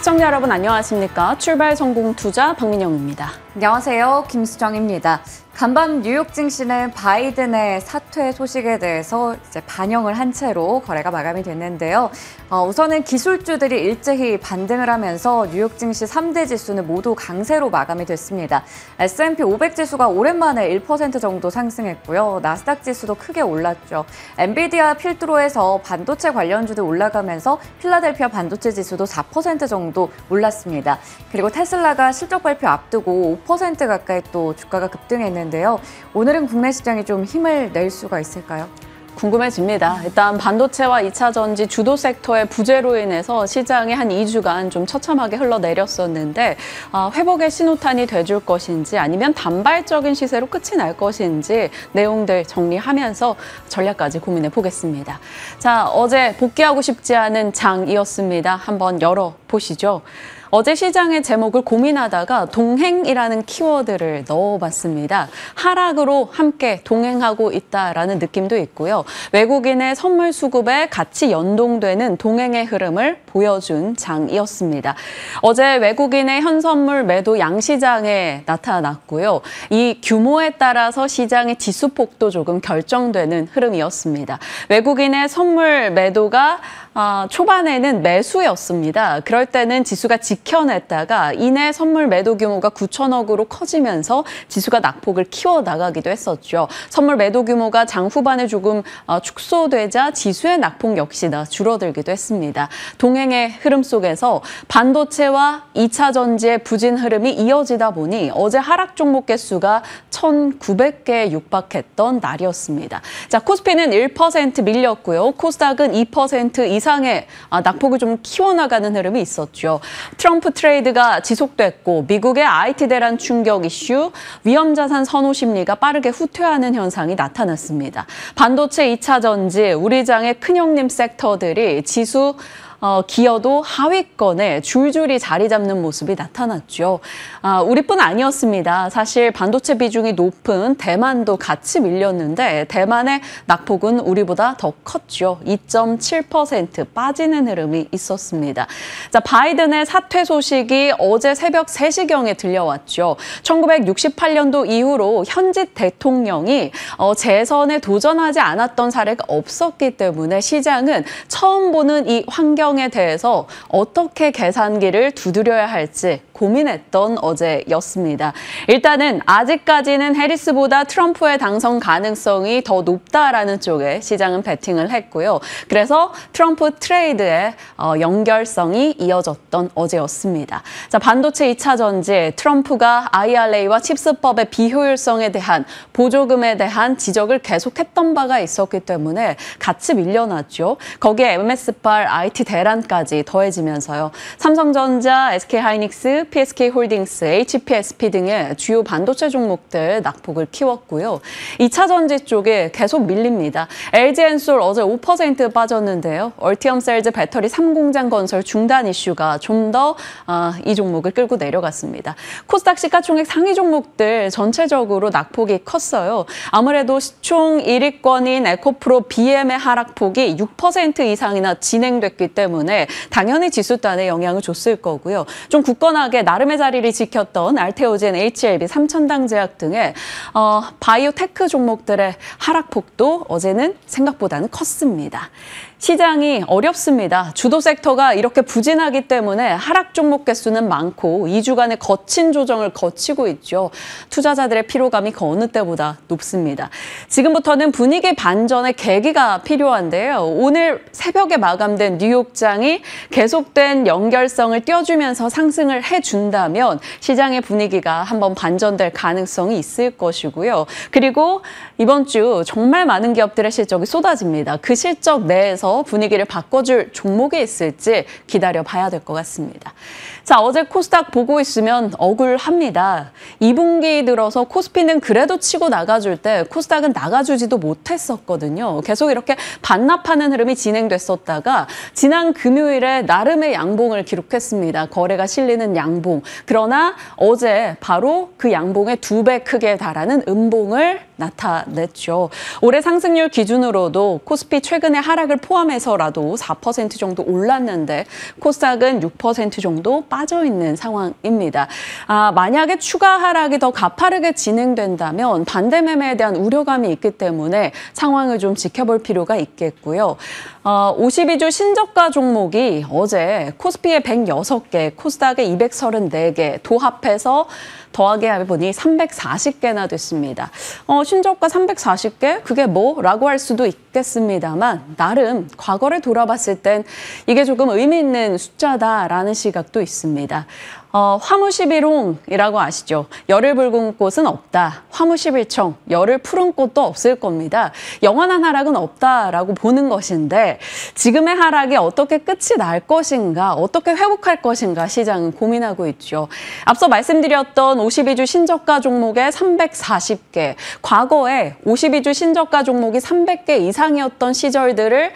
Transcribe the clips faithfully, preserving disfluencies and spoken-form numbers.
시청자 여러분 안녕하십니까? 출발 성공 투자 박민영입니다. 안녕하세요. 김수정입니다. 간밤 뉴욕 증시는 바이든의 사퇴 소식에 대해서 이제 반영을 한 채로 거래가 마감이 됐는데요. 어, 우선은 기술주들이 일제히 반등을 하면서 뉴욕 증시 삼 대 지수는 모두 강세로 마감이 됐습니다. 에스 앤 피 오백 지수가 오랜만에 일 퍼센트 정도 상승했고요. 나스닥 지수도 크게 올랐죠. 엔비디아 필드로에서 반도체 관련주들 올라가면서 필라델피아 반도체 지수도 사 퍼센트 정도 올랐습니다. 그리고 테슬라가 실적 발표 앞두고 오 퍼센트 가까이 또 주가가 급등했는데요. 오늘은 국내 시장이 좀 힘을 낼 수가 있을까요? 궁금해집니다. 일단 반도체와 이 차 전지 주도 섹터의 부재로 인해서 시장이 한 이 주간 좀 처참하게 흘러내렸었는데 아, 회복의 신호탄이 돼줄 것인지 아니면 단발적인 시세로 끝이 날 것인지 내용들 정리하면서 전략까지 고민해 보겠습니다. 자, 어제 복귀하고 싶지 않은 장이었습니다. 한번 열어보시죠. 어제 시장의 제목을 고민하다가 동행이라는 키워드를 넣어봤습니다. 하락으로 함께 동행하고 있다라는 느낌도 있고요. 외국인의 선물 수급에 같이 연동되는 동행의 흐름을 보여준 장이었습니다. 어제 외국인의 현선물 매도 양시장에 나타났고요. 이 규모에 따라서 시장의 지수폭도 조금 결정되는 흐름이었습니다. 외국인의 선물 매도가 아, 초반에는 매수였습니다. 그럴 때는 지수가 지켜냈다가 이내 선물 매도 규모가 구천억으로 커지면서 지수가 낙폭을 키워나가기도 했었죠. 선물 매도 규모가 장 후반에 조금 어, 축소되자 지수의 낙폭 역시나 줄어들기도 했습니다. 동행의 흐름 속에서 반도체와 이 차 전지의 부진 흐름이 이어지다 보니 어제 하락 종목 개수가 천구백 개에 육박했던 날이었습니다. 자, 코스피는 일 퍼센트 밀렸고요. 코스닥은 이 퍼센트 이상의 낙폭을 좀 키워나가는 흐름이 있었죠. 트럼프 트레이드가 지속됐고 미국의 아이티 대란 충격 이슈, 위험자산 선호 심리가 빠르게 후퇴하는 현상이 나타났습니다. 반도체, 이 차 전지, 우리 장의 큰형님 섹터들이 지수 어, 기어도 하위권에 줄줄이 자리 잡는 모습이 나타났죠. 아, 우리뿐 아니었습니다. 사실 반도체 비중이 높은 대만도 같이 밀렸는데 대만의 낙폭은 우리보다 더 컸죠. 이 점 칠 퍼센트 빠지는 흐름이 있었습니다. 자, 바이든의 사퇴 소식이 어제 새벽 세 시경에 들려왔죠. 천구백육십팔 년도 이후로 현직 대통령이 어, 재선에 도전하지 않았던 사례가 없었기 때문에 시장은 처음 보는 이 환경 에 대해서 어떻게 계산기를 두드려야 할지 고민했던 어제였습니다. 일단은 아직까지는 해리스보다 트럼프의 당선 가능성이 더 높다라는 쪽에 시장은 베팅을 했고요. 그래서 트럼프 트레이드의 어, 연결성이 이어졌던 어제였습니다. 자, 반도체 이 차 전지 트럼프가 아이 알 에이와 칩스법의 비효율성에 대한 보조금에 대한 지적을 계속했던 바가 있었기 때문에 같이 밀려났죠. 거기에 엠 에스 팔, 아이티 대란까지 더해지면서요. 삼성전자, 에스케이 하이닉스, 피 에스 케이 홀딩스, 에이치 피 에스 피 등의 주요 반도체 종목들 낙폭을 키웠고요. 이 차 전지 쪽에 계속 밀립니다. 엘지 엔솔 어제 오 퍼센트 빠졌는데요. 얼티엄 셀즈 배터리 삼 공장 건설 중단 이슈가 좀 더 이 종목을 끌고 내려갔습니다. 코스닥 시가총액 상위 종목들 전체적으로 낙폭이 컸어요. 아무래도 시총 일 위권인 에코프로 비엠의 하락폭이 육 퍼센트 이상이나 진행됐기 때문에 당연히 지수단에 영향을 줬을 거고요. 좀 굳건하게 나름의 자리를 지켰던 알테오젠, 에이치 엘 비, 삼천당제약 등의 어, 바이오테크 종목들의 하락폭도 어제는 생각보다는 컸습니다. 시장이 어렵습니다. 주도 섹터가 이렇게 부진하기 때문에 하락 종목 개수는 많고 이 주간의 거친 조정을 거치고 있죠. 투자자들의 피로감이 그 어느 때보다 높습니다. 지금부터는 분위기 반전의 계기가 필요한데요. 오늘 새벽에 마감된 뉴욕장이 계속된 연결성을 띄워주면서 상승을 해준다면 시장의 분위기가 한번 반전될 가능성이 있을 것이고요. 그리고 이번 주 정말 많은 기업들의 실적이 쏟아집니다. 그 실적 내에서 분위기를 바꿔줄 종목이 있을지 기다려봐야 될 것 같습니다. 자, 어제 코스닥 보고 있으면 억울합니다. 이 분기 들어서 코스피는 그래도 치고 나가줄 때 코스닥은 나가주지도 못했었거든요. 계속 이렇게 반납하는 흐름이 진행됐었다가 지난 금요일에 나름의 양봉을 기록했습니다. 거래가 실리는 양봉. 그러나 어제 바로 그 양봉의 두 배 크게 달하는 음봉을 나타냈죠. 올해 상승률 기준으로도 코스피 최근의 하락을 포함 포함해서라도 사 퍼센트 정도 올랐는데 코스닥은 육 퍼센트 정도 빠져 있는 상황입니다. 아, 만약에 추가 하락이 더 가파르게 진행된다면 반대 매매에 대한 우려감이 있기 때문에 상황을 좀 지켜볼 필요가 있겠고요. 어, 오십이 주 신저가 종목이 어제 코스피의 백육 개, 코스닥의 이백삼십사 개 도합해서 더하기 해보니 삼백사십 개나 됐습니다. 어, 신저가 삼백사십 개? 그게 뭐? 라고 할 수도 있겠습니다만 나름 과거를 돌아봤을 땐 이게 조금 의미 있는 숫자다라는 시각도 있습니다. 어, 화무십일홍이라고 아시죠? 열을 붉은 꽃은 없다. 화무십일청, 열을 푸른 꽃도 없을 겁니다. 영원한 하락은 없다라고 보는 것인데 지금의 하락이 어떻게 끝이 날 것인가, 어떻게 회복할 것인가 시장은 고민하고 있죠. 앞서 말씀드렸던 오십이 주 신저가 종목의 삼백사십 개, 과거에 오십이 주 신저가 종목이 삼백 개 이상이었던 시절들을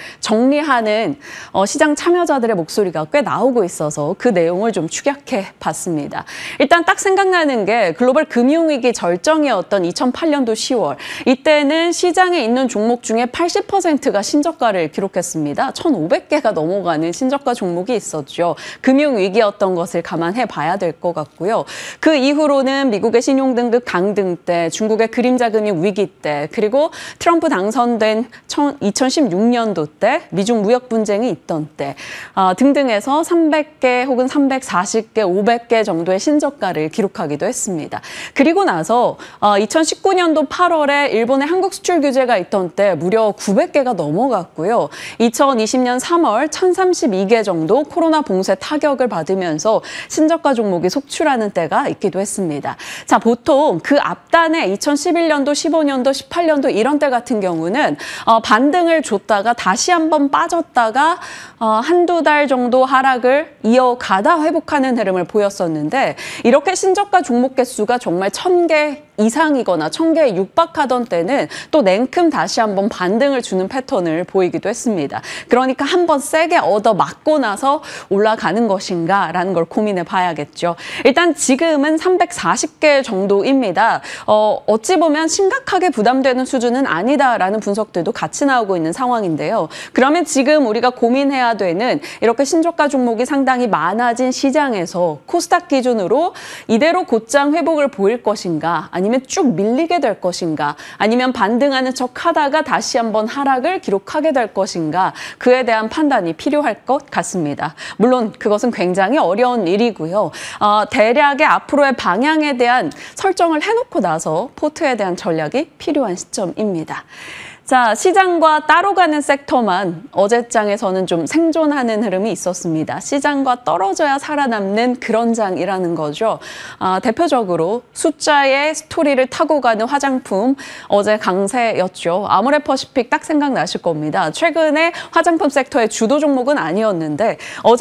정리하는 어, 시장 참여자들의 목소리가 꽤 나오고 있어서 그 내용을 좀 축약해 봤습니다. 일단 딱 생각나는 게 글로벌 금융위기 절정이었던 이천팔 년도 시월. 이때는 시장에 있는 종목 중에 팔십 퍼센트가 신저가를 기록했습니다. 천오백 개가 넘어가는 신저가 종목이 있었죠. 금융위기였던 것을 감안해 봐야 될 것 같고요. 그 이후로는 미국의 신용등급 강등 때, 중국의 그림자 금융 위기 때, 그리고 트럼프 당선된 이천십육 년도 때, 미중 무역 분쟁이 있던 때 어, 등등해서 삼백 개 혹은 삼백사십 개, 오백 개 정도의 신저가를 기록하기도 했습니다. 그리고 나서 어, 이천십구 년도 팔월에 일본의 한국 수출 규제가 있던 때 무려 구백 개가 넘어갔고요. 이천이십 년 삼월 천삼십이 개 정도 코로나 봉쇄 타격을 받으면서 신저가 종목이 속출하는 때가 있기도 했습니다. 자, 보통 그 앞단에 이천십일 년도, 십오 년도, 십팔 년도 이런 때 같은 경우는 어, 반등을 줬다가 다시 한번 빠졌다가 어, 한두 달 정도 하락을 이어가다 회복하는 흐름을 보였었는데 이렇게 신저가 종목 개수가 정말 천 개 이상이거나 천 개에 육박하던 때는 또 냉큼 다시 한번 반등을 주는 패턴을 보이기도 했습니다. 그러니까 한번 세게 얻어 맞고 나서 올라가는 것인가라는 걸 고민해 봐야겠죠. 일단 지금은 삼백사십 개 정도입니다. 어, 어찌 보면 심각하게 부담되는 수준은 아니다라는 분석들도 같이 나오고 있는 상황인데요. 그러면 지금 우리가 고민해야 되는 이렇게 신저가 종목이 상당히 많아진 시장에서 코스닥 기준으로 이대로 곧장 회복을 보일 것인가, 아니면 쭉 밀리게 될 것인가, 아니면 반등하는 척 하다가 다시 한번 하락을 기록하게 될 것인가, 그에 대한 판단이 필요할 것 같습니다. 물론 그것은 굉장히 어려운 일이고요. 어, 대략의 앞으로의 방향에 대한 설정을 해놓고 나서 포트에 대한 전략이 필요한 시점입니다. 자, 시장과 따로 가는 섹터만 어제장에서는 좀 생존하는 흐름이 있었습니다. 시장과 떨어져야 살아남는 그런 장이라는 거죠. 아, 대표적으로 숫자의 스토리를 타고 가는 화장품, 어제 강세였죠. 아모레퍼시픽 딱 생각나실 겁니다. 최근에 화장품 섹터의 주도 종목은 아니었는데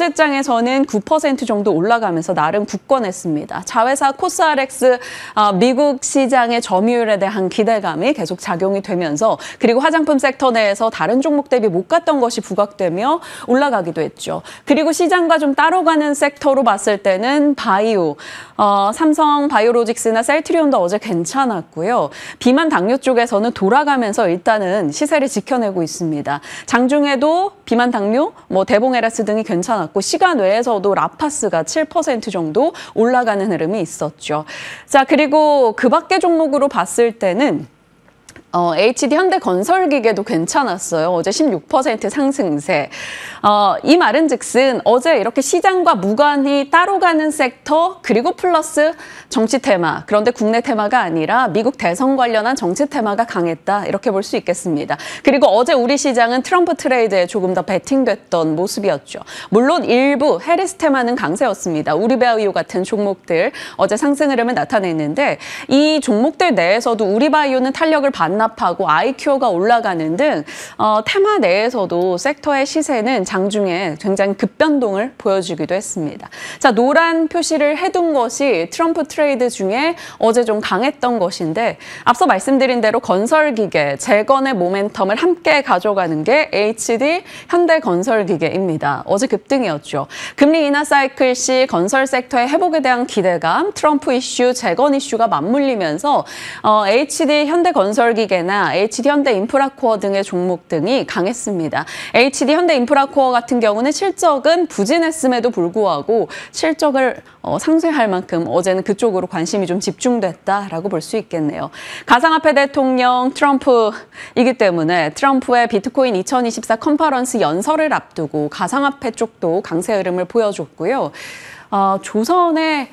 어제장에서는 구 퍼센트 정도 올라가면서 나름 굳건했습니다. 자회사 코스알엑스 아, 미국 시장의 점유율에 대한 기대감이 계속 작용이 되면서, 그리고 그리고 화장품 섹터 내에서 다른 종목 대비 못 갔던 것이 부각되며 올라가기도 했죠. 그리고 시장과 좀 따로 가는 섹터로 봤을 때는 바이오, 어, 삼성 바이오로직스나 셀트리온도 어제 괜찮았고요. 비만 당뇨 쪽에서는 돌아가면서 일단은 시세를 지켜내고 있습니다. 장중에도 비만 당뇨, 뭐 대봉에라스 등이 괜찮았고 시간 외에서도 라파스가 칠 퍼센트 정도 올라가는 흐름이 있었죠. 자, 그리고 그 밖의 종목으로 봤을 때는 어, 에이치디 현대건설기계도 괜찮았어요. 어제 십육 퍼센트 상승세. 어, 이 말은 즉슨 어제 이렇게 시장과 무관히 따로 가는 섹터, 그리고 플러스 정치 테마. 그런데 국내 테마가 아니라 미국 대선 관련한 정치 테마가 강했다. 이렇게 볼 수 있겠습니다. 그리고 어제 우리 시장은 트럼프 트레이드에 조금 더 베팅됐던 모습이었죠. 물론 일부 해리스 테마는 강세였습니다. 우리바이오 같은 종목들 어제 상승 흐름을 나타냈는데 이 종목들 내에서도 우리바이오는 탄력을 받나 하고 아이큐오가 올라가는 등 어, 테마 내에서도 섹터의 시세는 장중에 굉장히 급변동을 보여주기도 했습니다. 자, 노란 표시를 해둔 것이 트럼프 트레이드 중에 어제 좀 강했던 것인데 앞서 말씀드린 대로 건설기계, 재건의 모멘텀을 함께 가져가는 게 에이치디 현대건설기계입니다. 어제 급등이었죠. 금리 인하 사이클 시 건설 섹터의 회복에 대한 기대감, 트럼프 이슈, 재건 이슈가 맞물리면서 어, 에이치디 현대건설기계 기계나 에이치디현대인프라코어 등의 종목 등이 강했습니다. 에이치디현대인프라코어 같은 경우는 실적은 부진했음에도 불구하고 실적을 어, 상쇄할 만큼 어제는 그쪽으로 관심이 좀 집중됐다라고 볼 수 있겠네요. 가상화폐 대통령 트럼프이기 때문에 트럼프의 비트코인 이천이십사 컨퍼런스 연설을 앞두고 가상화폐 쪽도 강세 흐름을 보여줬고요. 어, 조선의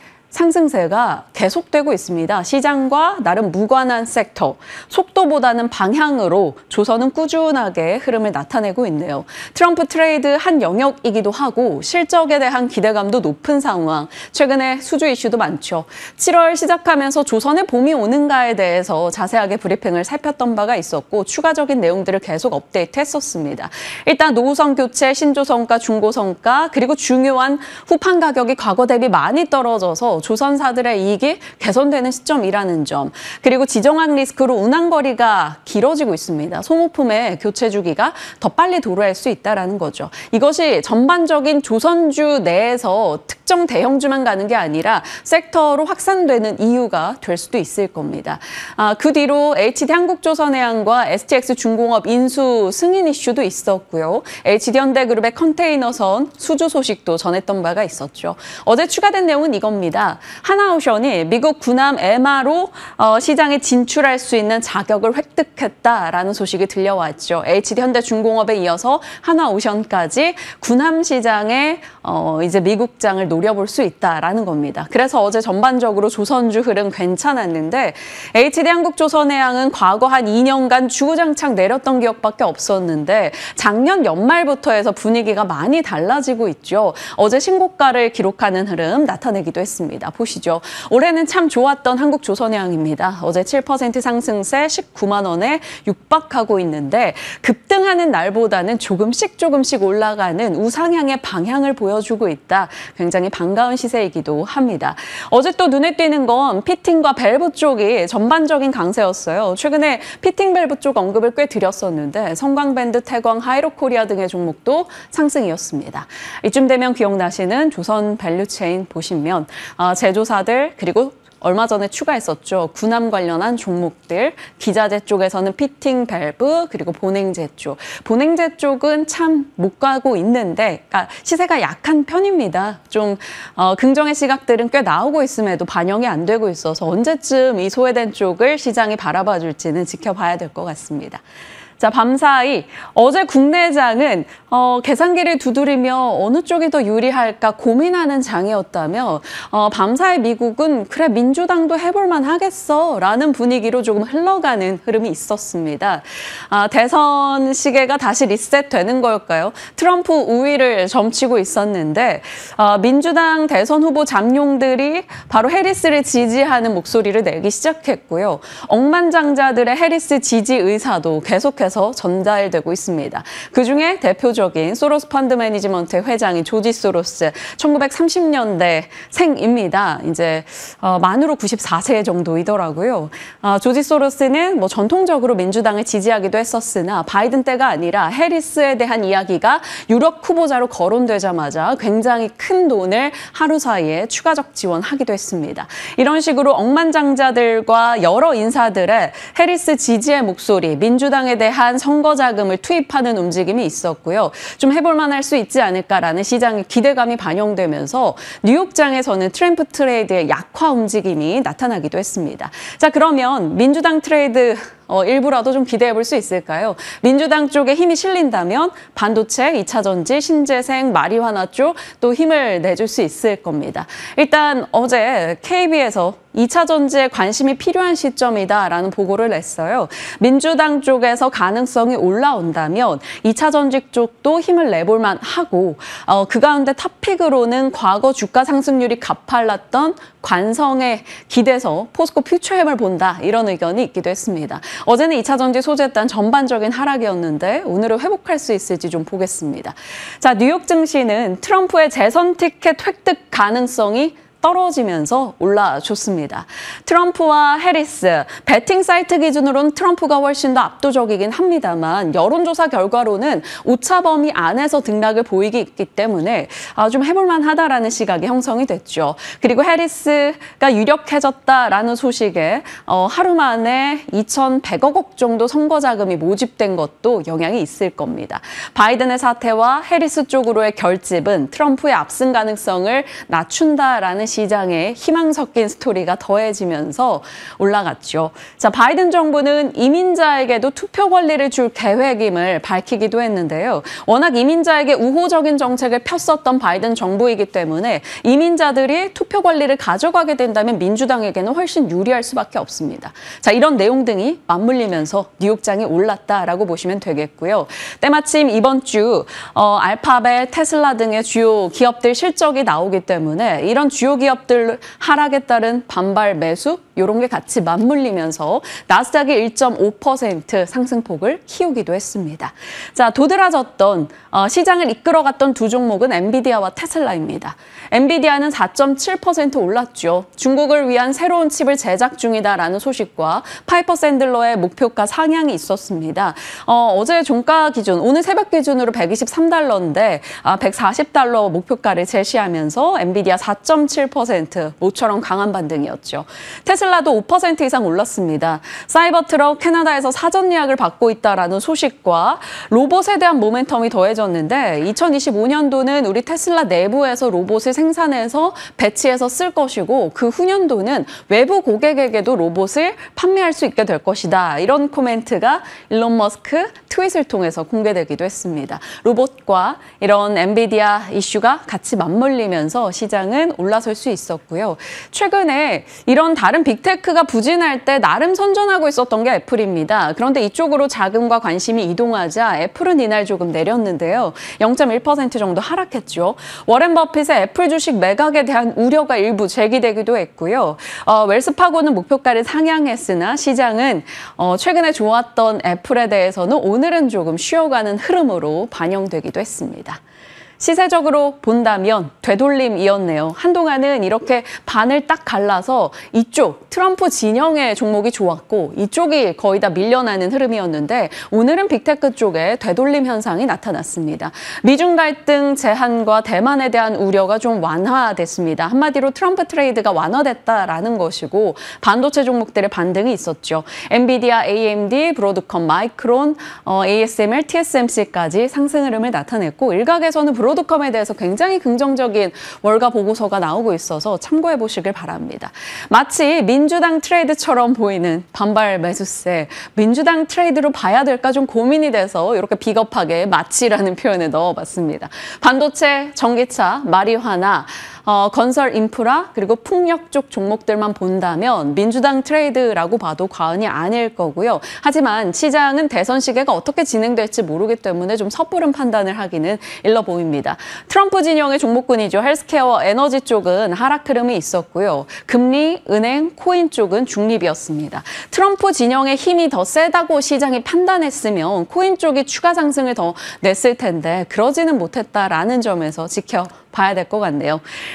상승세가 계속되고 있습니다. 시장과 나름 무관한 섹터, 속도보다는 방향으로 조선은 꾸준하게 흐름을 나타내고 있네요. 트럼프 트레이드 한 영역이기도 하고 실적에 대한 기대감도 높은 상황. 최근에 수주 이슈도 많죠. 칠월 시작하면서 조선의 봄이 오는가에 대해서 자세하게 브리핑을 살폈던 바가 있었고 추가적인 내용들을 계속 업데이트했었습니다. 일단 노후성 교체, 신조성가, 중고성가 그리고 중요한 후판 가격이 과거 대비 많이 떨어져서 조선사들의 이익이 개선되는 시점이라는 점, 그리고 지정학 리스크로 운항거리가 길어지고 있습니다. 소모품의 교체 주기가 더 빨리 도래할 수 있다는 거죠. 이것이 전반적인 조선주 내에서 특정 대형주만 가는 게 아니라 섹터로 확산되는 이유가 될 수도 있을 겁니다. 아, 그 뒤로 에이치디 한국조선해양과 에스티엑스 중공업 인수 승인 이슈도 있었고요. 에이치디현대그룹의 컨테이너선 수주 소식도 전했던 바가 있었죠. 어제 추가된 내용은 이겁니다. 하나오션이 미국 군함 에마로 어, 시장에 진출할 수 있는 자격을 획득했다라는 소식이 들려왔죠. 에이치디현대중공업에 이어서 하나오션까지 군함 시장에 어, 이제 미국장을 노려볼 수 있다라는 겁니다. 그래서 어제 전반적으로 조선주 흐름 괜찮았는데 에이치디 한국조선해양은 과거 한 이 년간 주구장창 내렸던 기억밖에 없었는데 작년 연말부터 해서 분위기가 많이 달라지고 있죠. 어제 신고가를 기록하는 흐름 나타내기도 했습니다. 보시죠. 올해는 참 좋았던 한국조선해양입니다. 어제 칠 퍼센트 상승세 십구만 원에 육박하고 있는데 급등하는 날보다는 조금씩 조금씩 올라가는 우상향의 방향을 보여주고 있다. 굉장히 반가운 시세이기도 합니다. 어제 또 눈에 띄는 건 피팅과 밸브 쪽이 전반적인 강세였어요. 최근에 피팅 밸브 쪽 언급을 꽤 드렸었는데 성광밴드, 태광, 하이로코리아 등의 종목도 상승이었습니다. 이쯤 되면 기억나시는 조선 밸류체인 보시면 어, 제조사들 그리고 얼마 전에 추가했었죠. 군함 관련한 종목들, 기자재 쪽에서는 피팅 밸브 그리고 본행제 쪽. 본행제 쪽은 참 못 가고 있는데 그러니까 시세가 약한 편입니다. 좀 어, 긍정의 시각들은 꽤 나오고 있음에도 반영이 안 되고 있어서 언제쯤 이 소외된 쪽을 시장이 바라봐 줄지는 지켜봐야 될 것 같습니다. 자, 밤사이 어제 국내장은 어, 계산기를 두드리며 어느 쪽이 더 유리할까 고민하는 장이었다면 어, 밤사이 미국은 그래 민주당도 해볼만 하겠어 라는 분위기로 조금 흘러가는 흐름이 있었습니다. 아, 대선 시계가 다시 리셋되는 걸까요? 트럼프 우위를 점치고 있었는데 어, 민주당 대선 후보 잠룡들이 바로 해리스를 지지하는 목소리를 내기 시작했고요. 억만장자들의 해리스 지지 의사도 계속해서 전달되고 있습니다. 그중에 대표적인 소로스 펀드 매니지먼트 회장인 조지 소로스, 천구백삼십 년대 생입니다. 이제 어, 만으로 구십사 세 정도이더라고요. 어, 조지 소로스는 뭐 전통적으로 민주당을 지지하기도 했었으나 바이든 때가 아니라 해리스에 대한 이야기가 유력 후보자로 거론되자마자 굉장히 큰 돈을 하루 사이에 추가적 지원하기도 했습니다. 이런 식으로 억만장자들과 여러 인사들의 해리스 지지의 목소리, 민주당에 대한 선거 자금을 투입하는 움직임이 있었고요. 좀 해볼 만할 수 있지 않을까라는 시장의 기대감이 반영되면서 뉴욕장에서는 트럼프 트레이드의 약화 움직임이 나타나기도 했습니다. 자, 그러면 민주당 트레이드 어, 일부라도 좀 기대해 볼 수 있을까요? 민주당 쪽에 힘이 실린다면 반도체, 이차 전지, 신재생, 마리화나 쪽 또 힘을 내줄 수 있을 겁니다. 일단 어제 케이비에서 이차 전지에 관심이 필요한 시점이다라는 보고를 냈어요. 민주당 쪽에서 가능성이 올라온다면 이차 전지 쪽도 힘을 내볼 만하고 어, 그 가운데 탑픽으로는 과거 주가 상승률이 가팔랐던 관성에 기대서 포스코 퓨처햄을 본다 이런 의견이 있기도 했습니다. 어제는 이차 전지 소재단 전반적인 하락이었는데 오늘은 회복할 수 있을지 좀 보겠습니다. 자, 뉴욕 증시는 트럼프의 재선 티켓 획득 가능성이 떨어지면서 올라줬습니다. 트럼프와 해리스, 배팅 사이트 기준으로는 트럼프가 훨씬 더 압도적이긴 합니다만 여론조사 결과로는 오차 범위 안에서 등락을 보이기 때문에 좀 해볼만 하다라는 시각이 형성이 됐죠. 그리고 해리스가 유력해졌다라는 소식에 하루 만에 이천백억 원 정도 선거 자금이 모집된 것도 영향이 있을 겁니다. 바이든의 사태와 해리스 쪽으로의 결집은 트럼프의 압승 가능성을 낮춘다라는 시장에 희망 섞인 스토리가 더해지면서 올라갔죠. 자, 바이든 정부는 이민자에게도 투표 권리를 줄 계획임을 밝히기도 했는데요. 워낙 이민자에게 우호적인 정책을 폈었던 바이든 정부이기 때문에 이민자들이 투표 권리를 가져가게 된다면 민주당에게는 훨씬 유리할 수밖에 없습니다. 자, 이런 내용 등이 맞물리면서 뉴욕장이 올랐다라고 보시면 되겠고요. 때마침 이번 주 어, 알파벳, 테슬라 등의 주요 기업들 실적이 나오기 때문에 이런 주요 기업들 하락에 따른 반발 매수 이런 게 같이 맞물리면서 나스닥이 일 점 오 퍼센트 상승폭을 키우기도 했습니다. 자, 도드라졌던 어, 시장을 이끌어갔던 두 종목은 엔비디아와 테슬라입니다. 엔비디아는 사 점 칠 퍼센트 올랐죠. 중국을 위한 새로운 칩을 제작 중이다라는 소식과 파이퍼 샌들러의 목표가 상향이 있었습니다. 어, 어제 종가 기준, 오늘 새벽 기준으로 백이십삼 달러인데 아, 백사십 달러 목표가를 제시하면서 엔비디아 사 점 칠 퍼센트 모처럼 강한 반등이었죠. 테슬라도 오 퍼센트 이상 올랐습니다. 사이버트럭 캐나다에서 사전 예약을 받고 있다라는 소식과 로봇에 대한 모멘텀이 더해졌는데 이천이십오 년도는 우리 테슬라 내부에서 로봇을 생산해서 배치해서 쓸 것이고 그 후년도는 외부 고객에게도 로봇을 판매할 수 있게 될 것이다. 이런 코멘트가 일론 머스크 트윗을 통해서 공개되기도 했습니다. 로봇과 이런 엔비디아 이슈가 같이 맞물리면서 시장은 올라설 수 있었고요. 최근에 이런 다른 빅테크가 부진할 때 나름 선전하고 있었던 게 애플입니다. 그런데 이쪽으로 자금과 관심이 이동하자 애플은 이날 조금 내렸는데요. 영 점 일 퍼센트 정도 하락했죠. 워렌 버핏의 애플 주식 매각에 대한 우려가 일부 제기되기도 했고요. 어, 웰스파고는 목표가를 상향했으나 시장은 어, 최근에 좋았던 애플에 대해서는 오늘은 조금 쉬어가는 흐름으로 반영되기도 했습니다. 시세적으로 본다면 되돌림이었네요. 한동안은 이렇게 반을 딱 갈라서 이쪽 트럼프 진영의 종목이 좋았고 이쪽이 거의 다 밀려나는 흐름이었는데 오늘은 빅테크 쪽에 되돌림 현상이 나타났습니다. 미중 갈등 제한과 대만에 대한 우려가 좀 완화됐습니다. 한마디로 트럼프 트레이드가 완화됐다라는 것이고 반도체 종목들의 반등이 있었죠. 엔비디아, 에이엠디, 브로드컴, 마이크론, 어, 에이에스엠엘, 티에스엠씨까지 상승 흐름을 나타냈고 일각에서는 브로 브로드컴에 대해서 굉장히 긍정적인 월가 보고서가 나오고 있어서 참고해 보시길 바랍니다. 마치 민주당 트레이드처럼 보이는 반발 매수세, 민주당 트레이드로 봐야 될까 좀 고민이 돼서 이렇게 비겁하게 마치라는 표현을 넣어봤습니다. 반도체, 전기차, 마리화나, 어, 건설 인프라 그리고 풍력 쪽 종목들만 본다면 민주당 트레이드라고 봐도 과언이 아닐 거고요. 하지만 시장은 대선 시계가 어떻게 진행될지 모르기 때문에 좀 섣부른 판단을 하기는 일러 보입니다. 트럼프 진영의 종목군이죠. 헬스케어, 에너지 쪽은 하락 흐름이 있었고요. 금리, 은행, 코인 쪽은 중립이었습니다. 트럼프 진영의 힘이 더 세다고 시장이 판단했으면 코인 쪽이 추가 상승을 더 냈을 텐데 그러지는 못했다라는 점에서 지켜 봐야 될 것 같네요.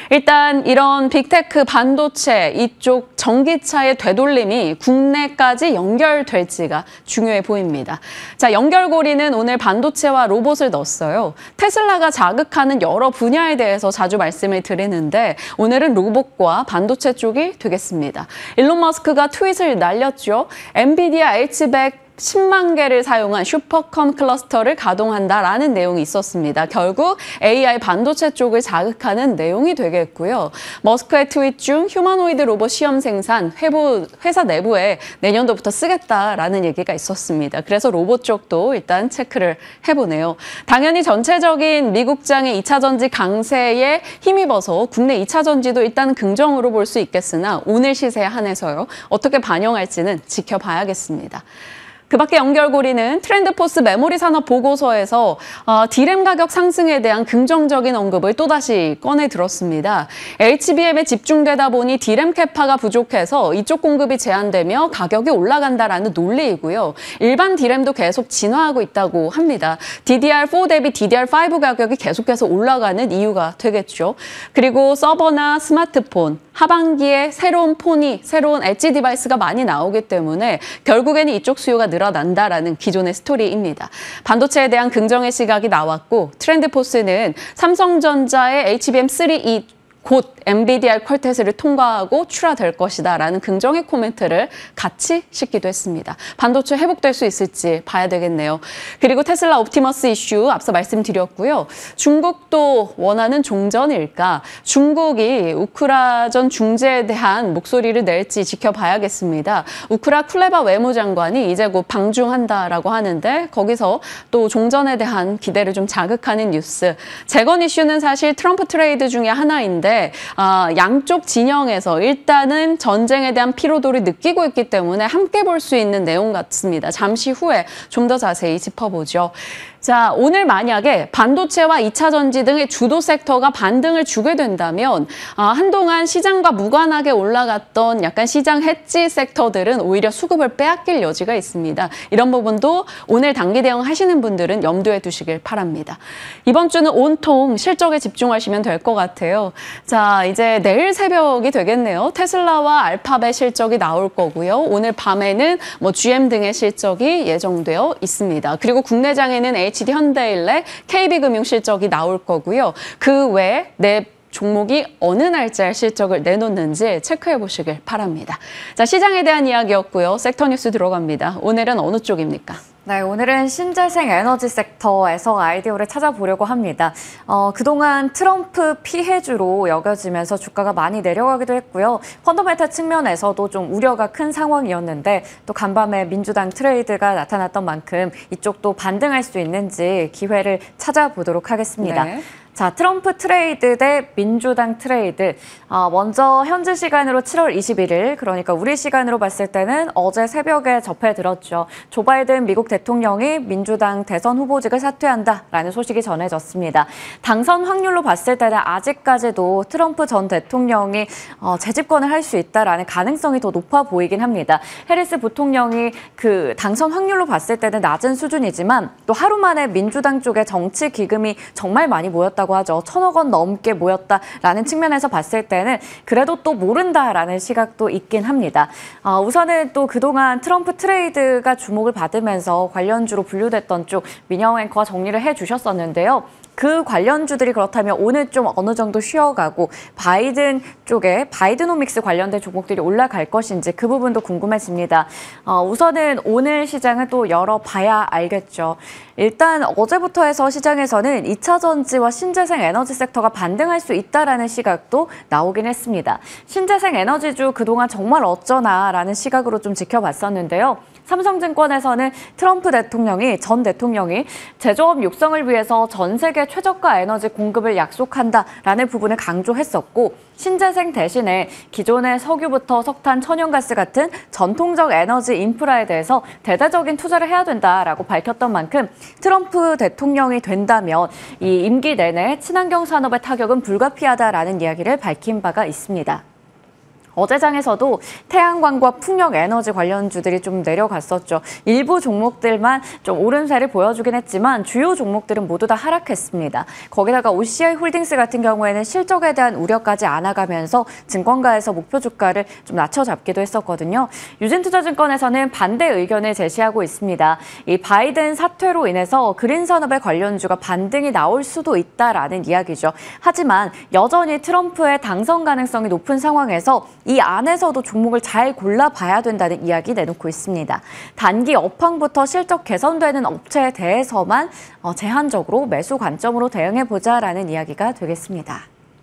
일단 이런 빅테크 반도체 이쪽 전기차의 되돌림이 국내까지 연결될지가 중요해 보입니다. 자, 연결고리는 오늘 반도체와 로봇을 넣었어요. 테슬라가 자극하는 여러 분야에 대해서 자주 말씀을 드리는데 오늘은 로봇과 반도체 쪽이 되겠습니다. 일론 머스크가 트윗을 날렸죠. 엔비디아 에이치 백 십만 개를 사용한 슈퍼컴 클러스터를 가동한다라는 내용이 있었습니다. 결국 에이아이 반도체 쪽을 자극하는 내용이 되겠고요. 머스크의 트윗 중 휴머노이드 로봇 시험 생산 회부, 회사 내부에 내년도부터 쓰겠다라는 얘기가 있었습니다. 그래서 로봇 쪽도 일단 체크를 해보네요. 당연히 전체적인 미국장의 이 차 전지 강세에 힘입어서 국내 이 차 전지도 일단 긍정으로 볼 수 있겠으나 오늘 시세에 한해서요. 어떻게 반영할지는 지켜봐야겠습니다. 그 밖에 연결고리는 트렌드포스 메모리 산업 보고서에서 어, 디램 가격 상승에 대한 긍정적인 언급을 또다시 꺼내 들었습니다. 에이치비엠에 집중되다 보니 디램 캐파가 부족해서 이쪽 공급이 제한되며 가격이 올라간다라는 논리이고요. 일반 디램도 계속 진화하고 있다고 합니다. 디디알 사 대비 디디알 오 가격이 계속해서 올라가는 이유가 되겠죠. 그리고 서버나 스마트폰, 하반기에 새로운 폰이, 새로운 엣지 디바이스가 많이 나오기 때문에 결국에는 이쪽 수요가 늘어난다라는 기존의 스토리입니다. 반도체에 대한 긍정의 시각이 나왔고 트렌드포스는 삼성전자의 에이치비엠 쓰리 이 곧 엔비디아 퀄테스트를 통과하고 출하될 것이다라는 긍정의 코멘트를 같이 싣기도 했습니다. 반도체 회복될 수 있을지 봐야 되겠네요. 그리고 테슬라 옵티머스 이슈 앞서 말씀드렸고요. 중국도 원하는 종전일까? 중국이 우크라전 중재에 대한 목소리를 낼지 지켜봐야겠습니다. 우크라 쿨레바 외무장관이 이제 곧 방중한다라고 하는데 거기서 또 종전에 대한 기대를 좀 자극하는 뉴스. 재건 이슈는 사실 트럼프 트레이드 중에 하나인데 아, 양쪽 진영에서 일단은 전쟁에 대한 피로도를 느끼고 있기 때문에 함께 볼 수 있는 내용 같습니다. 잠시 후에 좀 더 자세히 짚어보죠. 자, 오늘 만약에 반도체와 이 차 전지 등의 주도 섹터가 반등을 주게 된다면 아, 한동안 시장과 무관하게 올라갔던 약간 시장 해지 섹터들은 오히려 수급을 빼앗길 여지가 있습니다. 이런 부분도 오늘 단기 대응하시는 분들은 염두에 두시길 바랍니다. 이번 주는 온통 실적에 집중하시면 될 것 같아요. 자, 이제 내일 새벽이 되겠네요. 테슬라와 알파벳 실적이 나올 거고요. 오늘 밤에는 뭐 지엠 등의 실적이 예정되어 있습니다. 그리고 국내장에는 에이치디 현대일렉, 케이비금융 실적이 나올 거고요. 그 외에 내 종목이 어느 날짜에 실적을 내놓는지 체크해 보시길 바랍니다. 자, 시장에 대한 이야기였고요. 섹터 뉴스 들어갑니다. 오늘은 어느 쪽입니까? 네, 오늘은 신재생 에너지 섹터에서 아이디어를 찾아보려고 합니다. 어, 그동안 트럼프 피해주로 여겨지면서 주가가 많이 내려가기도 했고요. 펀더멘탈 측면에서도 좀 우려가 큰 상황이었는데 또 간밤에 민주당 트레이드가 나타났던 만큼 이쪽도 반등할 수 있는지 기회를 찾아보도록 하겠습니다. 네. 자, 트럼프 트레이드 대 민주당 트레이드. 어, 먼저 현지 시간으로 칠월 이십일일, 그러니까 우리 시간으로 봤을 때는 어제 새벽에 접해 들었죠. 조 바이든 미국 대통령이 민주당 대선 후보직을 사퇴한다라는 소식이 전해졌습니다. 당선 확률로 봤을 때는 아직까지도 트럼프 전 대통령이 어, 재집권을 할 수 있다라는 가능성이 더 높아 보이긴 합니다. 해리스 부통령이 그 당선 확률로 봤을 때는 낮은 수준이지만 또 하루 만에 민주당 쪽에 정치 기금이 정말 많이 모였다고 하죠. 천억 원 넘게 모였다라는 측면에서 봤을 때는 그래도 또 모른다라는 시각도 있긴 합니다. 어, 우선은 또 그동안 트럼프 트레이드가 주목을 받으면서 관련주로 분류됐던 쪽 민영 앵커가 정리를 해주셨었는데요. 그 관련주들이 그렇다면 오늘 좀 어느 정도 쉬어가고 바이든 쪽에 바이드노믹스 관련된 종목들이 올라갈 것인지 그 부분도 궁금해집니다. 어, 우선은 오늘 시장을 또 열어봐야 알겠죠. 일단 어제부터 해서 시장에서는 이 차 전지와 신재생 에너지 섹터가 반등할 수 있다라는 시각도 나오긴 했습니다. 신재생 에너지주 그동안 정말 어쩌나라는 시각으로 좀 지켜봤었는데요. 삼성증권에서는 트럼프 대통령이 전 대통령이 제조업 육성을 위해서 전 세계 최저가 에너지 공급을 약속한다라는 부분을 강조했었고 신재생 대신에 기존의 석유부터 석탄, 천연가스 같은 전통적 에너지 인프라에 대해서 대대적인 투자를 해야 된다라고 밝혔던 만큼 트럼프 대통령이 된다면 이 임기 내내 친환경 산업의 타격은 불가피하다라는 이야기를 밝힌 바가 있습니다. 어제 장에서도 태양광과 풍력 에너지 관련주들이 좀 내려갔었죠. 일부 종목들만 좀 오름세를 보여주긴 했지만 주요 종목들은 모두 다 하락했습니다. 거기다가 오씨아이 홀딩스 같은 경우에는 실적에 대한 우려까지 안아가면서 증권가에서 목표 주가를 좀 낮춰잡기도 했었거든요. 유진투자증권에서는 반대 의견을 제시하고 있습니다. 이 바이든 사퇴로 인해서 그린 산업의 관련주가 반등이 나올 수도 있다라는 이야기죠. 하지만 여전히 트럼프의 당선 가능성이 높은 상황에서 이 안에서도 종목을 잘 골라봐야 된다는 이야기 내놓고 있습니다. 단기 업황부터 실적 개선되는 업체에 대해서만 제한적으로 매수 관점으로 대응해보자라는 이야기가 되겠습니다.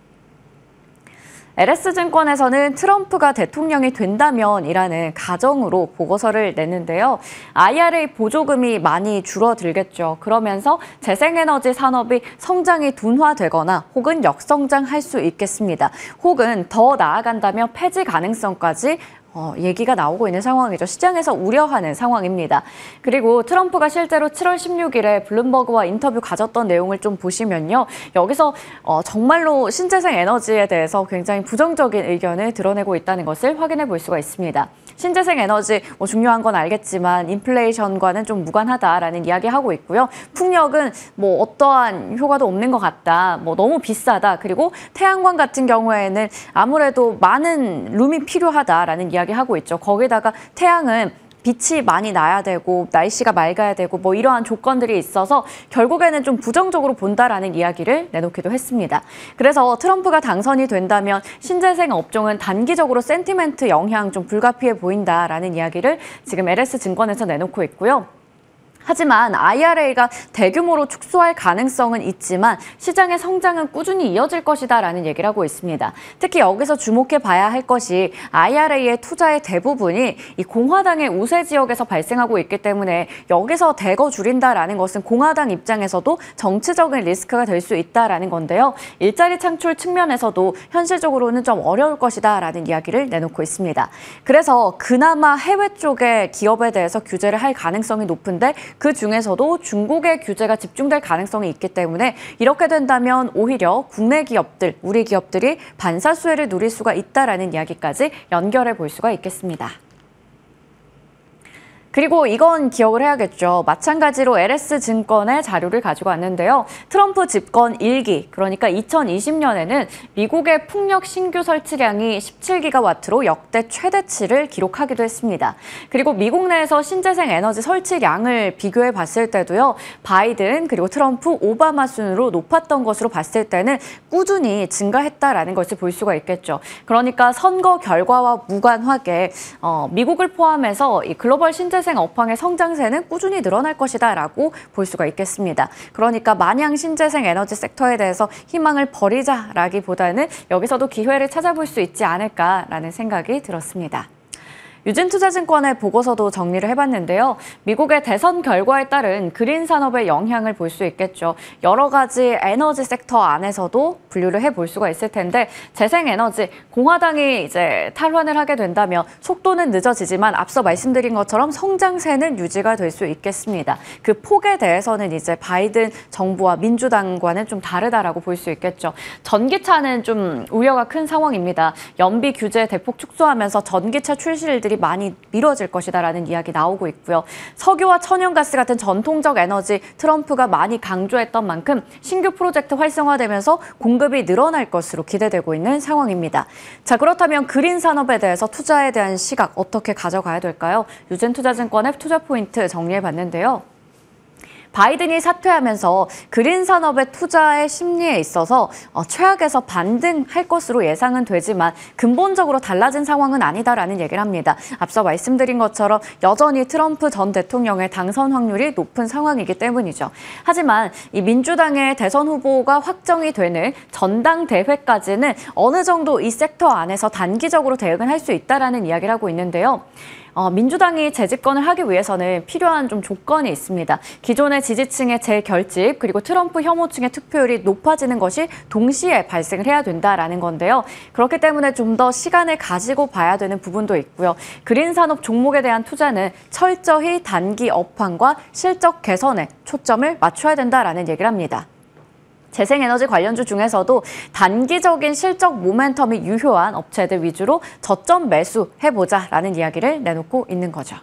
엘에스증권에서는 트럼프가 대통령이 된다면이라는 가정으로 보고서를 냈는데요. 아이알에이 보조금이 많이 줄어들겠죠. 그러면서 재생에너지 산업이 성장이 둔화되거나 혹은 역성장할 수 있겠습니다. 혹은 더 나아간다면 폐지 가능성까지 어, 얘기가 나오고 있는 상황이죠. 시장에서 우려하는 상황입니다. 그리고 트럼프가 실제로 칠월 십육일에 블룸버그와 인터뷰 가졌던 내용을 좀 보시면요. 여기서 어, 정말로 신재생 에너지에 대해서 굉장히 부정적인 의견을 드러내고 있다는 것을 확인해 볼 수가 있습니다. 신재생 에너지 뭐 중요한 건 알겠지만 인플레이션과는 좀 무관하다라는 이야기하고 있고요. 풍력은 뭐 어떠한 효과도 없는 것 같다. 뭐 너무 비싸다. 그리고 태양광 같은 경우에는 아무래도 많은 룸이 필요하다라는 이야기하고 있죠. 거기다가 태양은 빛이 많이 나야 되고 날씨가 맑아야 되고 뭐 이러한 조건들이 있어서 결국에는 좀 부정적으로 본다라는 이야기를 내놓기도 했습니다. 그래서 트럼프가 당선이 된다면 신재생 업종은 단기적으로 센티멘트 영향 좀 불가피해 보인다라는 이야기를 지금 엘에스증권에서 내놓고 있고요. 하지만 아이알에이가 대규모로 축소할 가능성은 있지만 시장의 성장은 꾸준히 이어질 것이다라는 얘기를 하고 있습니다. 특히 여기서 주목해 봐야 할 것이 아이알에이의 투자의 대부분이 이 공화당의 우세 지역에서 발생하고 있기 때문에 여기서 대거 줄인다라는 것은 공화당 입장에서도 정치적인 리스크가 될 수 있다라는 건데요. 일자리 창출 측면에서도 현실적으로는 좀 어려울 것이다라는 이야기를 내놓고 있습니다. 그래서 그나마 해외 쪽의 기업에 대해서 규제를 할 가능성이 높은데 그 중에서도 중국의 규제가 집중될 가능성이 있기 때문에 이렇게 된다면 오히려 국내 기업들, 우리 기업들이 반사수혜를 누릴 수가 있다라는 이야기까지 연결해 볼 수가 있겠습니다. 그리고 이건 기억을 해야겠죠. 마찬가지로 엘에스증권의 자료를 가지고 왔는데요. 트럼프 집권 일 기, 그러니까 이천이십 년에는 미국의 풍력 신규 설치량이 십칠 기가와트로 역대 최대치를 기록하기도 했습니다. 그리고 미국 내에서 신재생 에너지 설치량을 비교해 봤을 때도요. 바이든 그리고 트럼프, 오바마 순으로 높았던 것으로 봤을 때는 꾸준히 증가했다라는 것을 볼 수가 있겠죠. 그러니까 선거 결과와 무관하게 어, 미국을 포함해서 이 글로벌 신재생 업황의 성장세는 꾸준히 늘어날 것이다라고 볼 수가 있겠습니다. 그러니까 마냥 신재생 에너지 섹터에 대해서 희망을 버리자라기보다는 여기서도 기회를 찾아볼 수 있지 않을까라는 생각이 들었습니다. 유진투자증권의 보고서도 정리를 해봤는데요. 미국의 대선 결과에 따른 그린 산업의 영향을 볼 수 있겠죠. 여러 가지 에너지 섹터 안에서도 분류를 해볼 수가 있을 텐데 재생에너지, 공화당이 이제 탈환을 하게 된다면 속도는 늦어지지만 앞서 말씀드린 것처럼 성장세는 유지가 될 수 있겠습니다. 그 폭에 대해서는 이제 바이든 정부와 민주당과는 좀 다르다라고 볼 수 있겠죠. 전기차는 좀 우려가 큰 상황입니다. 연비 규제 대폭 축소하면서 전기차 출시일들이 많이 미뤄질 것이다라는 이야기 나오고 있고요. 석유와 천연가스 같은 전통적 에너지 트럼프가 많이 강조했던 만큼 신규 프로젝트 활성화되면서 공급이 늘어날 것으로 기대되고 있는 상황입니다. 자, 그렇다면 그린 산업에 대해서 투자에 대한 시각 어떻게 가져가야 될까요? 유진투자증권의 투자 포인트 정리해봤는데요. 바이든이 사퇴하면서 그린 산업의 투자의 심리에 있어서 어, 최악에서 반등할 것으로 예상은 되지만 근본적으로 달라진 상황은 아니다라는 얘기를 합니다. 앞서 말씀드린 것처럼 여전히 트럼프 전 대통령의 당선 확률이 높은 상황이기 때문이죠. 하지만 이 민주당의 대선 후보가 확정이 되는 전당대회까지는 어느 정도 이 섹터 안에서 단기적으로 대응을 할 수 있다라는 이야기를 하고 있는데요. 어, 민주당이 재집권을 하기 위해서는 필요한 좀 조건이 있습니다. 기존의 지지층의 재결집 그리고 트럼프 혐오층의 투표율이 높아지는 것이 동시에 발생을 해야 된다라는 건데요. 그렇기 때문에 좀 더 시간을 가지고 봐야 되는 부분도 있고요. 그린 산업 종목에 대한 투자는 철저히 단기 업황과 실적 개선에 초점을 맞춰야 된다라는 얘기를 합니다. 재생에너지 관련주 중에서도 단기적인 실적 모멘텀이 유효한 업체들 위주로 저점 매수해보자라는 이야기를 내놓고 있는 거죠.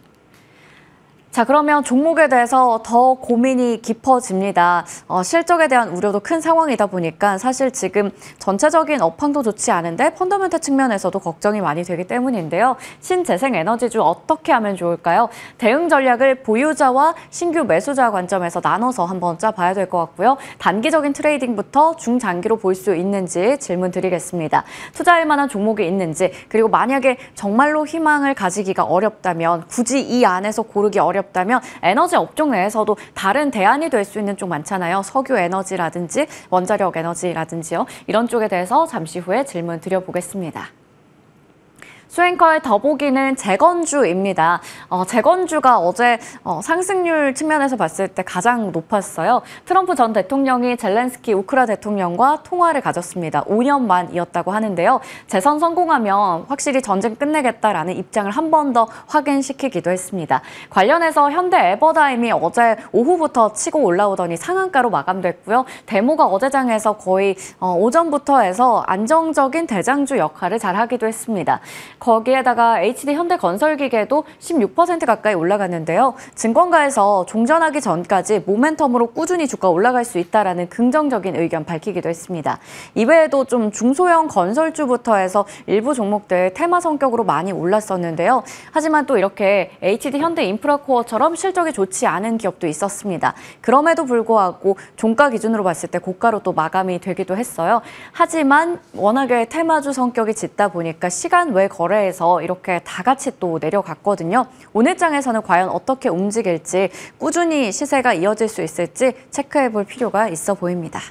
자, 그러면 종목에 대해서 더 고민이 깊어집니다. 어, 실적에 대한 우려도 큰 상황이다 보니까 사실 지금 전체적인 업황도 좋지 않은데 펀더멘털 측면에서도 걱정이 많이 되기 때문인데요. 신재생에너지주 어떻게 하면 좋을까요? 대응 전략을 보유자와 신규 매수자 관점에서 나눠서 한번 짜봐야 될 것 같고요. 단기적인 트레이딩부터 중장기로 볼 수 있는지 질문 드리겠습니다. 투자할 만한 종목이 있는지, 그리고 만약에 정말로 희망을 가지기가 어렵다면, 굳이 이 안에서 고르기 어렵다면 다면 에너지 업종 내에서도 다른 대안이 될 수 있는 쪽 많잖아요. 석유 에너지라든지 원자력 에너지라든지요. 이런 쪽에 대해서 잠시 후에 질문 드려보겠습니다. 수행커의 더보기는 재건주입니다. 어, 재건주가 어제 어, 상승률 측면에서 봤을 때 가장 높았어요. 트럼프 전 대통령이 젤렌스키 우크라 대통령과 통화를 가졌습니다. 오 년 만이었다고 하는데요. 재선 성공하면 확실히 전쟁 끝내겠다라는 입장을 한 번 더 확인시키기도 했습니다. 관련해서 현대 에버다임이 어제 오후부터 치고 올라오더니 상한가로 마감됐고요. 대모가 어제장에서 거의 어, 오전부터 해서 안정적인 대장주 역할을 잘 하기도 했습니다. 거기에다가 에이치디 현대건설기계도 십육 퍼센트 가까이 올라갔는데요. 증권가에서 종전하기 전까지 모멘텀으로 꾸준히 주가 올라갈 수 있다라는 긍정적인 의견 밝히기도 했습니다. 이외에도 좀 중소형 건설주부터 해서 일부 종목들 테마 성격으로 많이 올랐었는데요. 하지만 또 이렇게 에이치디 현대인프라코어처럼 실적이 좋지 않은 기업도 있었습니다. 그럼에도 불구하고 종가 기준으로 봤을 때 고가로 또 마감이 되기도 했어요. 하지만 워낙에 테마주 성격이 짙다 보니까 시간 외 거래에서 이렇게 다 같이 또 내려갔거든요. 오늘 장에서는 과연 어떻게 움직일지 꾸준히 시세가 이어질 수 있을지 체크해 볼 필요가 있어 보입니다.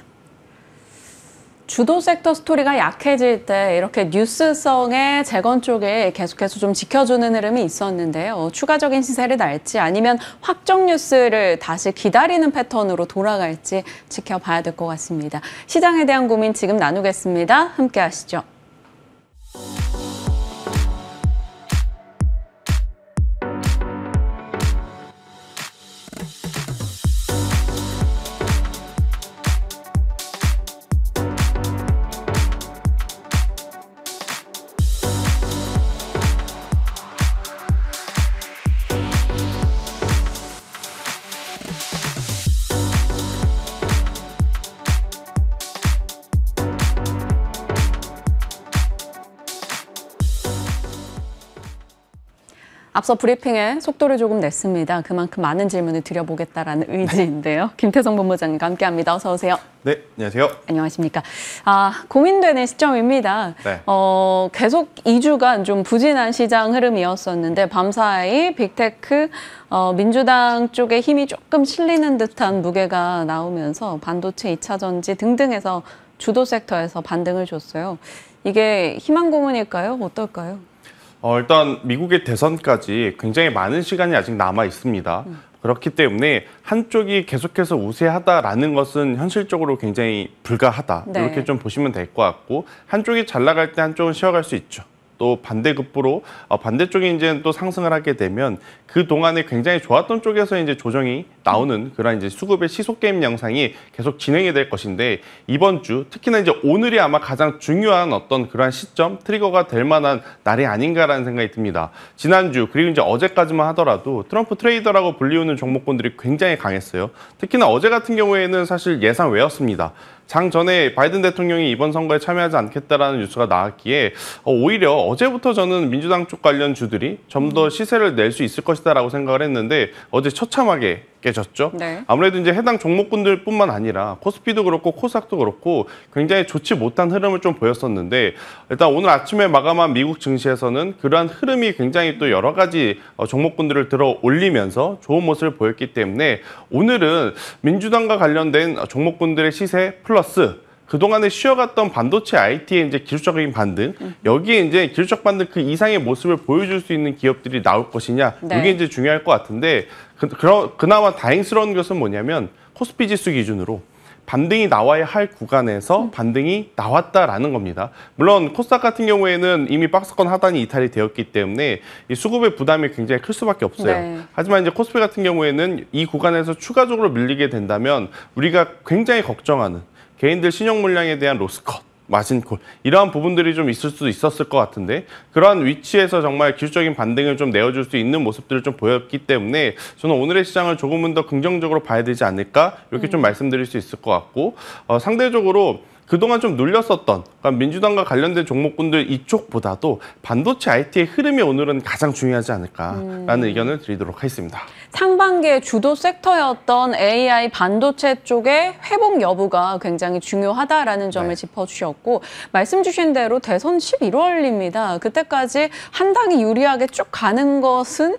주도 섹터 스토리가 약해질 때 이렇게 뉴스성의 재건 쪽에 계속해서 좀 지켜주는 흐름이 있었는데요. 추가적인 시세를 날지 아니면 확정 뉴스를 다시 기다리는 패턴으로 돌아갈지 지켜봐야 될 것 같습니다. 시장에 대한 고민 지금 나누겠습니다. 함께 하시죠. 앞서 브리핑에 속도를 조금 냈습니다. 그만큼 많은 질문을 드려보겠다라는 의지인데요. 네. 김태성 본부장님과 함께합니다. 어서 오세요. 네, 안녕하세요. 안녕하십니까. 아, 고민되는 시점입니다. 네. 어, 계속 이 주간 좀 부진한 시장 흐름이었었는데 밤사이 빅테크, 어, 민주당 쪽에 힘이 조금 실리는 듯한 무게가 나오면서 반도체, 이차 전지 등등에서 주도 섹터에서 반등을 줬어요. 이게 희망 고문일까요? 어떨까요? 어, 일단 미국의 대선까지 굉장히 많은 시간이 아직 남아 있습니다. 음. 그렇기 때문에 한쪽이 계속해서 우세하다라는 것은 현실적으로 굉장히 불가하다. 네. 이렇게 좀 보시면 될 것 같고 한쪽이 잘 나갈 때 한쪽은 쉬어갈 수 있죠. 또 반대급부로 어, 반대쪽이 이제 또 상승을 하게 되면 그 동안에 굉장히 좋았던 쪽에서 이제 조정이 나오는 그런 이제 수급의 시속 게임 양상이 계속 진행이 될 것인데 이번 주 특히나 이제 오늘이 아마 가장 중요한 어떤 그러한 시점 트리거가 될 만한 날이 아닌가라는 생각이 듭니다. 지난주 그리고 이제 어제까지만 하더라도 트럼프 트레이더라고 불리우는 종목군들이 굉장히 강했어요. 특히나 어제 같은 경우에는 사실 예상 외였습니다. 장 전에 바이든 대통령이 이번 선거에 참여하지 않겠다라는 뉴스가 나왔기에 오히려 어제부터 저는 민주당 쪽 관련 주들이 좀 더 시세를 낼 수 있을 것이다라고 생각을 했는데 어제 처참하게 깨졌죠. 네. 아무래도 이제 해당 종목군들뿐만 아니라 코스피도 그렇고 코스닥도 그렇고 굉장히 좋지 못한 흐름을 좀 보였었는데 일단 오늘 아침에 마감한 미국 증시에서는 그러한 흐름이 굉장히 또 여러 가지 종목군들을 들어 올리면서 좋은 모습을 보였기 때문에 오늘은 민주당과 관련된 종목군들의 시세 플러스 그동안에 쉬어갔던 반도체 아이티의 이제 기술적인 반등, 여기에 이제 기술적 반등 그 이상의 모습을 보여줄 수 있는 기업들이 나올 것이냐, 네. 이게 이제 중요할 것 같은데, 그, 그러, 그나마 다행스러운 것은 뭐냐면, 코스피 지수 기준으로 반등이 나와야 할 구간에서 음. 반등이 나왔다라는 겁니다. 물론 코스닥 같은 경우에는 이미 박스권 하단이 이탈이 되었기 때문에 이 수급의 부담이 굉장히 클 수밖에 없어요. 네. 하지만 이제 코스피 같은 경우에는 이 구간에서 추가적으로 밀리게 된다면 우리가 굉장히 걱정하는 개인들 신용 물량에 대한 로스컷, 마진콜 이러한 부분들이 좀 있을 수도 있었을 것 같은데 그러한 위치에서 정말 기술적인 반등을 좀 내어줄 수 있는 모습들을 좀 보였기 때문에 저는 오늘의 시장을 조금은 더 긍정적으로 봐야 되지 않을까 이렇게 좀 말씀드릴 수 있을 것 같고 어, 상대적으로 그동안 좀 눌렸었던 그러니까 민주당과 관련된 종목군들 이쪽보다도 반도체 아이티의 흐름이 오늘은 가장 중요하지 않을까라는 음. 의견을 드리도록 하겠습니다. 상반기의 주도 섹터였던 에이아이 반도체 쪽의 회복 여부가 굉장히 중요하다라는 점을 네. 짚어주셨고 말씀 주신 대로 대선 십일월입니다. 그때까지 한 당이 유리하게 쭉 가는 것은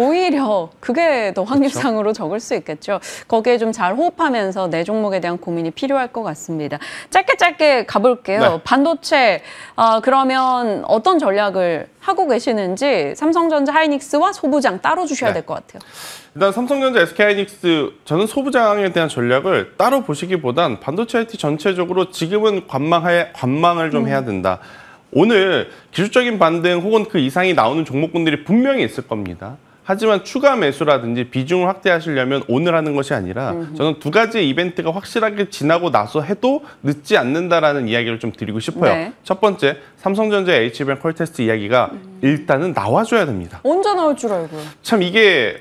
오히려 그게 더 확률상으로 그렇죠? 적을 수 있겠죠. 거기에 좀 잘 호흡하면서 내 종목에 대한 고민이 필요할 것 같습니다. 짧게 짧게 짧게 가볼게요. 네. 반도체 어, 그러면 어떤 전략을 하고 계시는지 삼성전자, 하이닉스와 소부장 따로 주셔야 네. 될 것 같아요. 일단 삼성전자, 에스케이하이닉스 저는 소부장에 대한 전략을 따로 보시기보단 반도체 아이티 전체적으로 지금은 관망해, 관망을 좀 음. 해야 된다. 오늘 기술적인 반등 혹은 그 이상이 나오는 종목군들이 분명히 있을 겁니다. 하지만 추가 매수라든지 비중을 확대하시려면 오늘 하는 것이 아니라 저는 두 가지 이벤트가 확실하게 지나고 나서 해도 늦지 않는다라는 이야기를 좀 드리고 싶어요. 네. 첫 번째, 삼성전자의 에이치비엠 퀄테스트 이야기가 음. 일단은 나와줘야 됩니다. 언제 나올 줄 알고요? 참 이게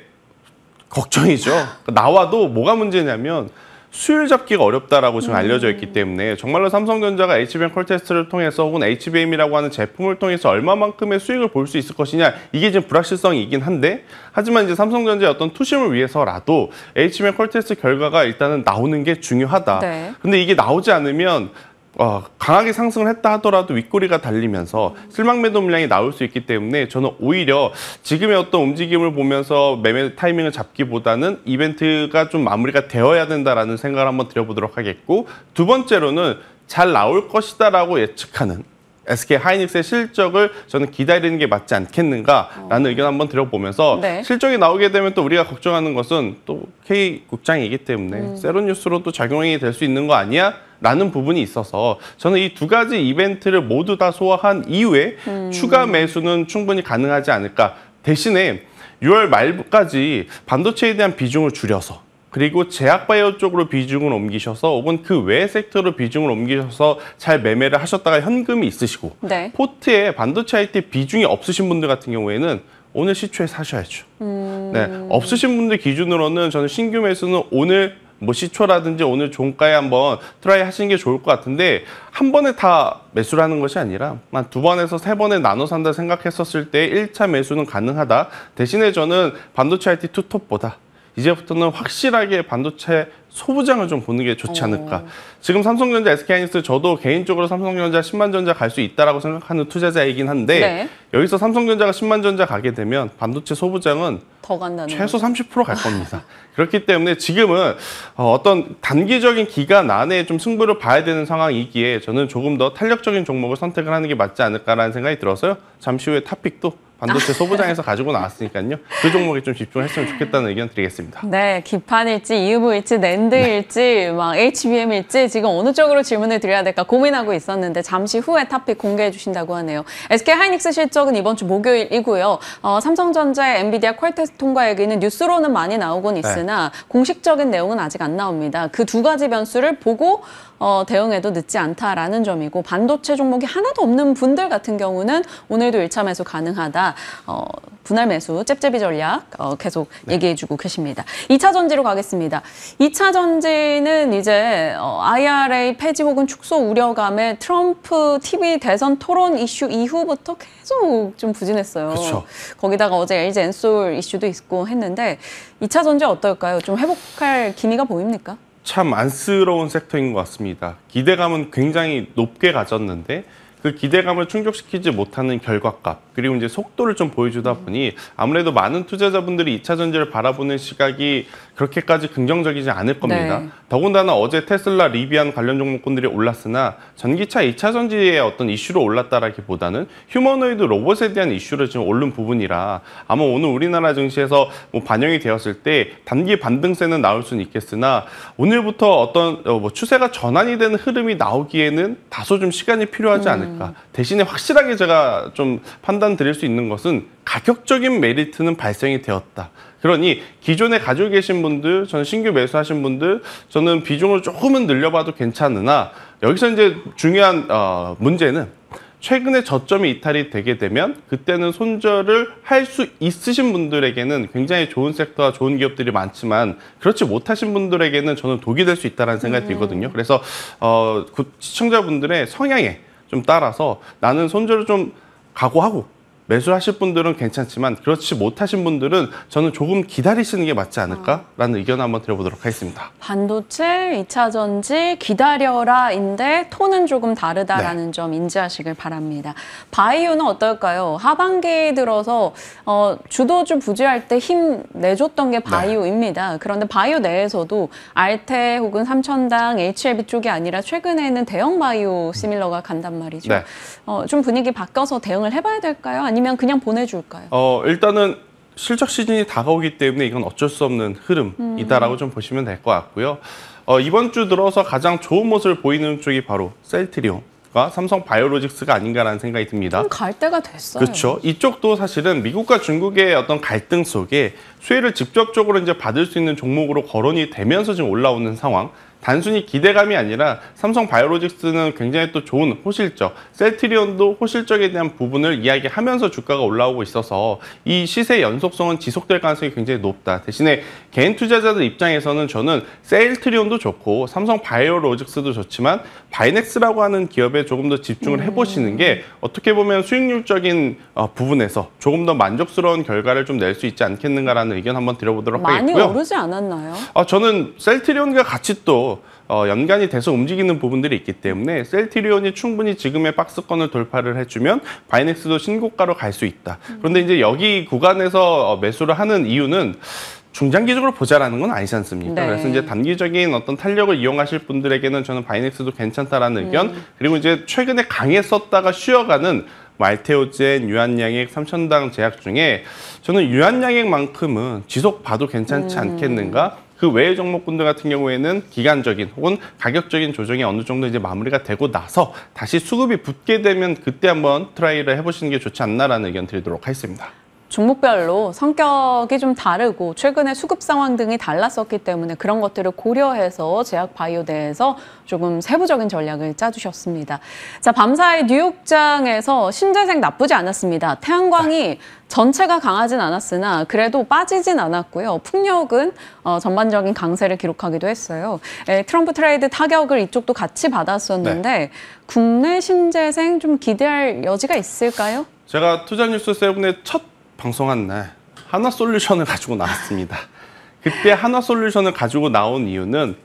걱정이죠. 나와도 뭐가 문제냐면 수율 잡기가 어렵다라고 지금 알려져 있기 때문에 정말로 삼성전자가 에이치비엠 퀄테스트를 통해서 혹은 에이치비엠이라고 하는 제품을 통해서 얼마만큼의 수익을 볼 수 있을 것이냐 이게 지금 불확실성이긴 한데 하지만 이제 삼성전자의 어떤 투심을 위해서라도 에이치비엠 퀄테스트 결과가 일단은 나오는 게 중요하다. 네. 근데 이게 나오지 않으면 어, 강하게 상승을 했다 하더라도 윗꼬리가 달리면서 실망 매도 물량이 나올 수 있기 때문에 저는 오히려 지금의 어떤 움직임을 보면서 매매 타이밍을 잡기보다는 이벤트가 좀 마무리가 되어야 된다라는 생각을 한번 드려보도록 하겠고 두 번째로는 잘 나올 것이다라고 예측하는 에스케이하이닉스의 실적을 저는 기다리는 게 맞지 않겠는가라는 어. 의견 한번 드려보면서 네. 실적이 나오게 되면 또 우리가 걱정하는 것은 또 K국장이기 때문에 음. 세로뉴스로 또 작용이 될 수 있는 거 아니야? 라는 부분이 있어서 저는 이 두 가지 이벤트를 모두 다 소화한 이후에 음. 추가 매수는 충분히 가능하지 않을까. 대신에 유월 말까지 반도체에 대한 비중을 줄여서 그리고 제약바이오 쪽으로 비중을 옮기셔서 혹은 그 외 섹터로 비중을 옮기셔서 잘 매매를 하셨다가 현금이 있으시고 네. 포트에 반도체 아이티 비중이 없으신 분들 같은 경우에는 오늘 시초에 사셔야죠. 음... 네, 없으신 분들 기준으로는 저는 신규 매수는 오늘 뭐 시초라든지 오늘 종가에 한번 트라이 하시는 게 좋을 것 같은데 한 번에 다 매수를 하는 것이 아니라 한 두 번에서 세 번에 나눠 산다 생각했었을 때 일 차 매수는 가능하다. 대신에 저는 반도체 아이티 투톱보다 이제부터는 확실하게 반도체 소부장을 좀 보는 게 좋지 않을까. 오. 지금 삼성전자, 에스케이하이닉스 저도 개인적으로 삼성전자 십만전자 갈 수 있다라고 생각하는 투자자이긴 한데 네. 여기서 삼성전자가 십만전자 가게 되면 반도체 소부장은 더 간다는 최소 삼십 퍼센트 갈 겁니다. 그렇기 때문에 지금은 어떤 단기적인 기간 안에 좀 승부를 봐야 되는 상황이기에 저는 조금 더 탄력적인 종목을 선택을 하는 게 맞지 않을까라는 생각이 들어서요. 잠시 후에 탑픽도 반도체 소부장에서 가지고 나왔으니까요. 그 종목에 좀 집중했으면 좋겠다는 의견 드리겠습니다. 네, 기판일지, 이유브이일지, 낸드일지, 네. 막 에이치비엠일지 지금 어느 쪽으로 질문을 드려야 될까 고민하고 있었는데 잠시 후에 탑픽 공개해 주신다고 하네요. 에스케이하이닉스 실적은 이번 주 목요일이고요. 어, 삼성전자의 엔비디아 퀄테스트 통과 얘기는 뉴스로는 많이 나오곤 있으나 네. 공식적인 내용은 아직 안 나옵니다. 그 두 가지 변수를 보고 어, 대응해도 늦지 않다라는 점이고 반도체 종목이 하나도 없는 분들 같은 경우는 오늘도 일 차 매수 가능하다. 어, 분할 매수, 잽잽이 전략 어, 계속 네. 얘기해주고 계십니다. 이 차 전지로 가겠습니다. 이 차 전지는 이제 어, 아이알에이 폐지 혹은 축소 우려감에 트럼프 티비 대선 토론 이슈 이후부터 계속 좀 부진했어요. 그쵸. 거기다가 어제 엘지 엔솔 이슈도 있고 했는데 이 차 전지 어떨까요? 좀 회복할 기미가 보입니까? 참 안쓰러운 섹터인 것 같습니다. 기대감은 굉장히 높게 가졌는데 그 기대감을 충족시키지 못하는 결과값 그리고 이제 속도를 좀 보여주다 보니 아무래도 많은 투자자분들이 이 차 전지를 바라보는 시각이 그렇게까지 긍정적이지 않을 겁니다. 네. 더군다나 어제 테슬라, 리비안 관련 종목군들이 올랐으나 전기차 이 차 전지의 어떤 이슈로 올랐다라기보다는 휴머노이드 로봇에 대한 이슈로 지금 오른 부분이라 아마 오늘 우리나라 증시에서 뭐 반영이 되었을 때 단기 반등세는 나올 수는 있겠으나 오늘부터 어떤 뭐 추세가 전환이 되는 흐름이 나오기에는 다소 좀 시간이 필요하지 않을까. 음. 대신에 확실하게 제가 좀 판단 드릴 수 있는 것은 가격적인 메리트는 발생이 되었다. 그러니 기존에 가지고 계신 분들, 저는 신규 매수하신 분들, 저는 비중을 조금은 늘려봐도 괜찮으나 여기서 이제 중요한 어, 문제는 최근에 저점이 이탈이 되게 되면 그때는 손절을 할 수 있으신 분들에게는 굉장히 좋은 섹터와 좋은 기업들이 많지만 그렇지 못하신 분들에게는 저는 독이 될 수 있다는 생각이 음. 들거든요. 그래서 어, 그 시청자분들의 성향에 좀 따라서 나는 손절을 좀 각오하고 매수하실 분들은 괜찮지만 그렇지 못하신 분들은 저는 조금 기다리시는 게 맞지 않을까라는 의견을 한번 드려보도록 하겠습니다. 반도체, 이차 전지 기다려라인데 톤은 조금 다르다라는 네. 점 인지하시길 바랍니다. 바이오는 어떨까요? 하반기 들어서 어, 주도주 부지할 때 힘 내줬던 게 바이오입니다. 네. 그런데 바이오 내에서도 알테 혹은 삼천당, 에이치엘비 쪽이 아니라 최근에는 대형 바이오 시밀러가 간단 말이죠. 네. 어, 좀 분위기 바꿔서 대응을 해봐야 될까요? 아니면 그냥 보내줄까요? 어, 일단은 실적 시즌이 다가오기 때문에 이건 어쩔 수 없는 흐름이다라고 음. 좀 보시면 될 것 같고요. 어, 이번 주 들어서 가장 좋은 모습을 보이는 쪽이 바로 셀트리온과 삼성 바이오로직스가 아닌가라는 생각이 듭니다. 좀 갈 때가 됐어요. 그렇죠. 이쪽도 사실은 미국과 중국의 어떤 갈등 속에 수혜를 직접적으로 이제 받을 수 있는 종목으로 거론이 되면서 지금 올라오는 상황. 단순히 기대감이 아니라 삼성 바이오로직스는 굉장히 또 좋은 호실적, 셀트리온도 호실적에 대한 부분을 이야기하면서 주가가 올라오고 있어서 이 시세 연속성은 지속될 가능성이 굉장히 높다. 대신에 개인 투자자들 입장에서는 저는 셀트리온도 좋고 삼성 바이오로직스도 좋지만 바이넥스라고 하는 기업에 조금 더 집중을 해보시는 게 어떻게 보면 수익률적인 부분에서 조금 더 만족스러운 결과를 좀 낼 수 있지 않겠는가라는 의견 한번 드려보도록 많이 하겠고요. 많이 오르지 않았나요? 아, 저는 셀트리온과 같이 또 어, 연관이 돼서 움직이는 부분들이 있기 때문에 셀트리온이 충분히 지금의 박스권을 돌파를 해주면 바이넥스도 신고가로 갈 수 있다. 그런데 이제 여기 구간에서 매수를 하는 이유는 중장기적으로 보자라는 건 아니지 않습니까? 네. 그래서 이제 단기적인 어떤 탄력을 이용하실 분들에게는 저는 바이넥스도 괜찮다라는 의견, 음. 그리고 이제 최근에 강했었다가 쉬어가는 알테오젠, 유한양액, 삼천당 제약 중에 저는 유한양액만큼은 지속 봐도 괜찮지 음. 않겠는가? 그 외의 종목군들 같은 경우에는 기간적인 혹은 가격적인 조정이 어느 정도 이제 마무리가 되고 나서 다시 수급이 붙게 되면 그때 한번 트라이를 해보시는 게 좋지 않나라는 의견 드리도록 하겠습니다. 종목별로 성격이 좀 다르고 최근에 수급 상황 등이 달랐었기 때문에 그런 것들을 고려해서 제약 바이오 내에서 조금 세부적인 전략을 짜주셨습니다. 자, 밤사이 뉴욕장에서 신재생 나쁘지 않았습니다. 태양광이 전체가 강하진 않았으나 그래도 빠지진 않았고요. 풍력은 어, 전반적인 강세를 기록하기도 했어요. 에, 트럼프 트레이드 타격을 이쪽도 같이 받았었는데 네. 국내 신재생 좀 기대할 여지가 있을까요? 제가 투자뉴스 세븐의 첫 방송한 날 하나솔루션을 가지고 나왔습니다. 그때 하나솔루션을 가지고 나온 이유는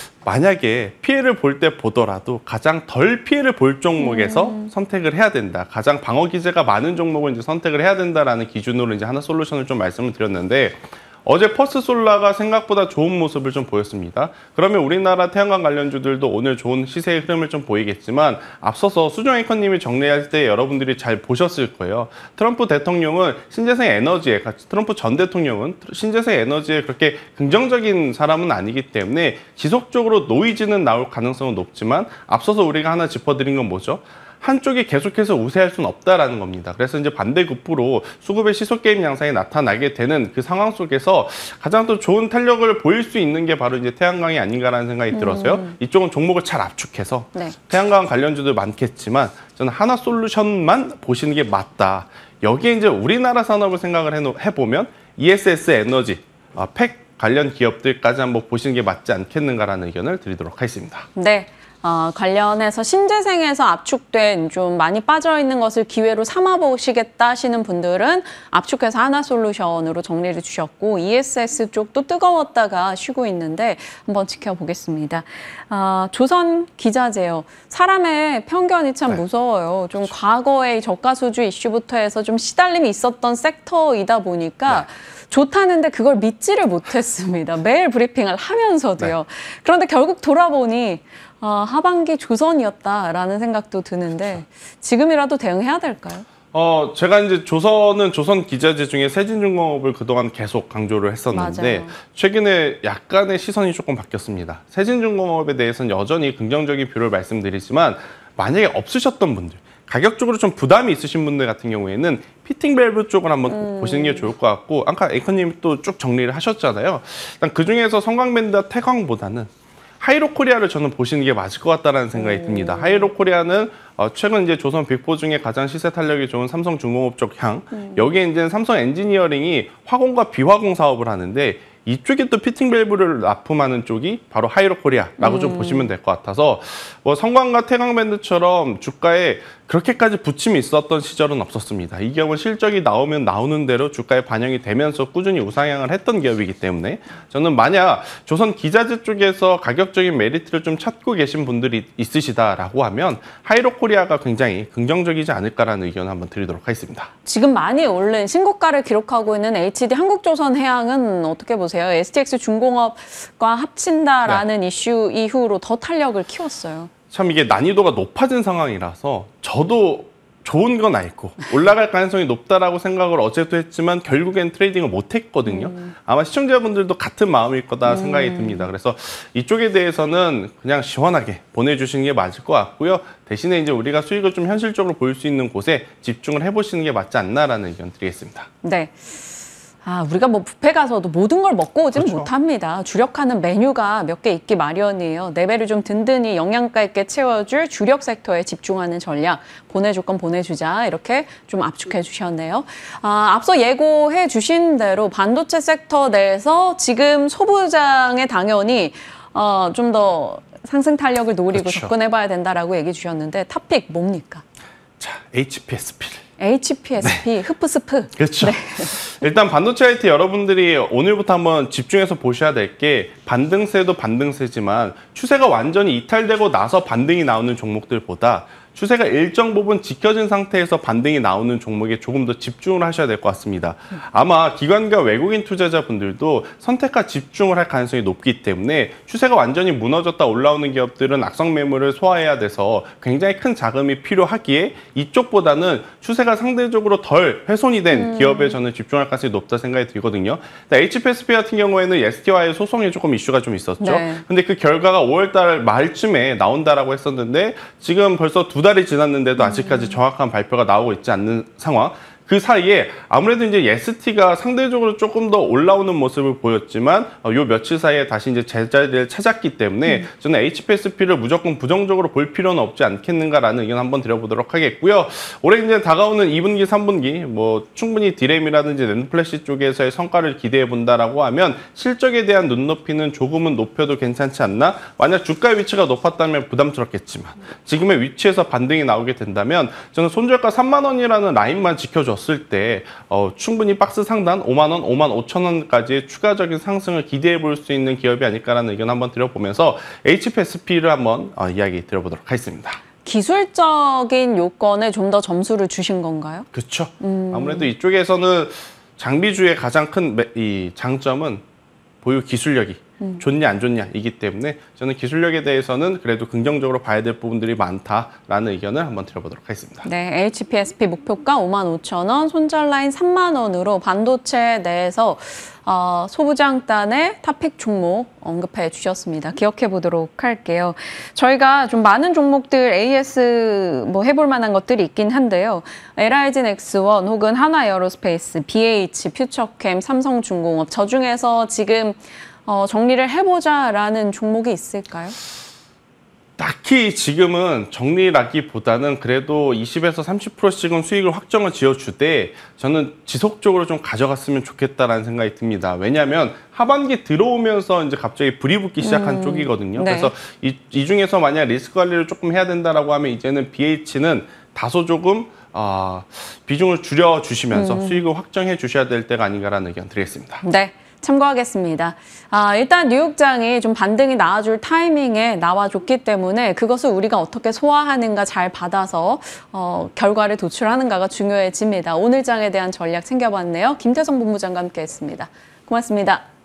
만약에 피해를 볼 때 보더라도 가장 덜 피해를 볼 종목에서 음. 선택을 해야 된다. 가장 방어 기제가 많은 종목을 이제 선택을 해야 된다라는 기준으로 이제 하나솔루션을 좀 말씀을 드렸는데 어제 퍼스솔라가 생각보다 좋은 모습을 좀 보였습니다. 그러면 우리나라 태양광 관련주들도 오늘 좋은 시세의 흐름을 좀 보이겠지만 앞서서 수정 앵커님이 정리할 때 여러분들이 잘 보셨을 거예요. 트럼프 대통령은 신재생 에너지에, 트럼프 전 대통령은 신재생 에너지에 그렇게 긍정적인 사람은 아니기 때문에 지속적으로 노이즈는 나올 가능성은 높지만 앞서서 우리가 하나 짚어드린 건 뭐죠? 한쪽이 계속해서 우세할 수는 없다라는 겁니다. 그래서 이제 반대급부로 수급의 시소게임 양상이 나타나게 되는 그 상황 속에서 가장 또 좋은 탄력을 보일 수 있는 게 바로 이제 태양광이 아닌가라는 생각이 들어서요. 음. 이쪽은 종목을 잘 압축해서 네. 태양광 관련주도 많겠지만 저는 하나솔루션만 보시는 게 맞다. 여기에 이제 우리나라 산업을 생각을 해보면 이에스에스 에너지, 아, 팩 관련 기업들까지 한번 보시는 게 맞지 않겠는가라는 의견을 드리도록 하겠습니다. 네. 어, 관련해서 신재생에서 압축된 좀 많이 빠져있는 것을 기회로 삼아보시겠다 하시는 분들은 압축해서 하나솔루션으로 정리를 주셨고 이에스에스 쪽도 뜨거웠다가 쉬고 있는데 한번 지켜보겠습니다. 어, 조선 기자재요. 사람의 편견이 참 네. 무서워요. 좀 그렇죠. 과거의 저가수주 이슈부터 해서 좀 시달림이 있었던 섹터이다 보니까 네. 좋다는데 그걸 믿지를 못했습니다. 매일 브리핑을 하면서도요. 네. 그런데 결국 돌아보니 어, 하반기 조선이었다라는 생각도 드는데 지금이라도 대응해야 될까요? 어, 제가 이제 조선은 조선 기자재 중에 세진중공업을 그동안 계속 강조를 했었는데 맞아요. 최근에 약간의 시선이 조금 바뀌었습니다. 세진중공업에 대해서는 여전히 긍정적인 뷰를 말씀드리지만 만약에 없으셨던 분들, 가격적으로 좀 부담이 있으신 분들 같은 경우에는 피팅 밸브 쪽을 한번 음. 보시는 게 좋을 것 같고 아까 앵커님이 또 쭉 정리를 하셨잖아요. 일단 그중에서 성광밴드와 태광보다는 하이로코리아를 저는 보시는 게 맞을 것 같다는 생각이 음. 듭니다. 하이로코리아는 어, 최근 이제 조선 빅포 중에 가장 시세 탄력이 좋은 삼성중공업 쪽 향. 음. 여기에 이제 삼성 엔지니어링이 화공과 비화공 사업을 하는데 이쪽에 또 피팅 밸브를 납품하는 쪽이 바로 하이로코리아라고 음. 좀 보시면 될 것 같아서 뭐 성광과 태광밴드처럼 주가에 그렇게까지 부침이 있었던 시절은 없었습니다. 이 기업은 실적이 나오면 나오는 대로 주가에 반영이 되면서 꾸준히 우상향을 했던 기업이기 때문에 저는 만약 조선 기자재 쪽에서 가격적인 메리트를 좀 찾고 계신 분들이 있으시다라고 하면 하이로코리아가 굉장히 긍정적이지 않을까라는 의견을 한번 드리도록 하겠습니다. 지금 많이 오른 신고가를 기록하고 있는 에이치디 한국조선해양은 어떻게 보세요? 에스티엑스 중공업과 합친다라는 네. 이슈 이후로 더 탄력을 키웠어요. 참 이게 난이도가 높아진 상황이라서 저도 좋은 건 알고 올라갈 가능성이 높다라고 생각을 어제도 했지만 결국엔 트레이딩을 못했거든요. 음. 아마 시청자분들도 같은 마음일 거다 생각이 음. 듭니다. 그래서 이쪽에 대해서는 그냥 시원하게 보내주시는 게 맞을 것 같고요. 대신에 이제 우리가 수익을 좀 현실적으로 보일 수 있는 곳에 집중을 해보시는 게 맞지 않나라는 의견 드리겠습니다. 네. 아, 우리가 뭐 뷔페 가서도 모든 걸 먹고 오지는 그렇죠. 못합니다. 주력하는 메뉴가 몇 개 있기 마련이에요. 내 배를 좀 든든히 영양가 있게 채워줄 주력 섹터에 집중하는 전략, 보내줄 건 보내주자 이렇게 좀 압축해 주셨네요. 아, 앞서 예고해 주신 대로 반도체 섹터 내에서 지금 소부장에 당연히 어, 좀 더 상승 탄력을 노리고 그렇죠. 접근해봐야 된다라고 얘기 주셨는데 탑픽 뭡니까? 자, 에이치피에스피를. 에이치피에스피, 네. 흡프스프. 그렇죠. 네. 일단 반도체 아이티 여러분들이 오늘부터 한번 집중해서 보셔야 될 게 반등세도 반등세지만 추세가 완전히 이탈되고 나서 반등이 나오는 종목들보다 추세가 일정 부분 지켜진 상태에서 반등이 나오는 종목에 조금 더 집중을 하셔야 될 것 같습니다. 아마 기관과 외국인 투자자분들도 선택과 집중을 할 가능성이 높기 때문에 추세가 완전히 무너졌다 올라오는 기업들은 악성 매물을 소화해야 돼서 굉장히 큰 자금이 필요하기에 이쪽보다는 추세가 상대적으로 덜 훼손이 된 음. 기업에 저는 집중할 가능성이 높다 생각이 들거든요. 에이치피에스피 같은 경우에는 에스티와의 소송이 조금 이슈가 좀 있었죠. 네. 근데 그 결과가 오월 달 말쯤에 나온다라고 했었는데 지금 벌써 두 달이 지났는데도 아직까지 정확한 발표가 나오고 있지 않는 상황. 그 사이에 아무래도 이제 에스티가 상대적으로 조금 더 올라오는 모습을 보였지만 요 며칠 사이에 다시 이제 제자리를 찾았기 때문에 음. 저는 에이치피에스피를 무조건 부정적으로 볼 필요는 없지 않겠는가라는 의견 한번 드려보도록 하겠고요. 올해 이제 다가오는 이 분기, 삼 분기 뭐 충분히 디램이라든지 낸드플래시 쪽에서의 성과를 기대해 본다라고 하면 실적에 대한 눈높이는 조금은 높여도 괜찮지 않나? 만약 주가 위치가 높았다면 부담스럽겠지만 지금의 위치에서 반등이 나오게 된다면 저는 손절가 삼만 원이라는 라인만 지켜줬 을 때 어, 충분히 박스 상단 오만 원, 오만 오천 원까지의 추가적인 상승을 기대해 볼 수 있는 기업이 아닐까라는 의견 한번 드려보면서 에이치피에스피를 한번 어, 이야기 드려보도록 하겠습니다. 기술적인 요건에 좀 더 점수를 주신 건가요? 그렇죠. 음. 아무래도 이쪽에서는 장비주의 가장 큰 이 장점은 보유 기술력이 음. 좋냐 안 좋냐 이기 때문에 저는 기술력에 대해서는 그래도 긍정적으로 봐야 될 부분들이 많다라는 의견을 한번 드려보도록 하겠습니다. 네, 에이치피에스피 목표가 오만 오천 원, 손절 라인 삼만 원으로 반도체 내에서 어, 소부장단의 탑픽 종목 언급해 주셨습니다. 기억해 보도록 할게요. 저희가 좀 많은 종목들 에이에스 뭐 해볼 만한 것들이 있긴 한데요. 엘아이지 넥스원 혹은 하나에어로스페이스, 비에이치, 퓨처캠, 삼성중공업 저 중에서 지금 어, 정리를 해보자라는 종목이 있을까요? 딱히 지금은 정리라기보다는 그래도 이십에서 삼십 퍼센트씩은 수익을 확정을 지어주되 저는 지속적으로 좀 가져갔으면 좋겠다라는 생각이 듭니다. 왜냐하면 하반기 들어오면서 이제 갑자기 불이 붙기 시작한 음, 쪽이거든요. 네. 그래서 이, 이 중에서 만약 리스크 관리를 조금 해야 된다라고 하면 이제는 비에이치는 다소 조금 어, 비중을 줄여주시면서 음. 수익을 확정해 주셔야 될 때가 아닌가라는 의견 드리겠습니다. 네. 참고하겠습니다. 아, 일단 뉴욕장이 좀 반등이 나와줄 타이밍에 나와줬기 때문에 그것을 우리가 어떻게 소화하는가 잘 받아서 어, 결과를 도출하는가가 중요해집니다. 오늘 장에 대한 전략 챙겨봤네요. 김태성 본부장과 함께했습니다. 고맙습니다.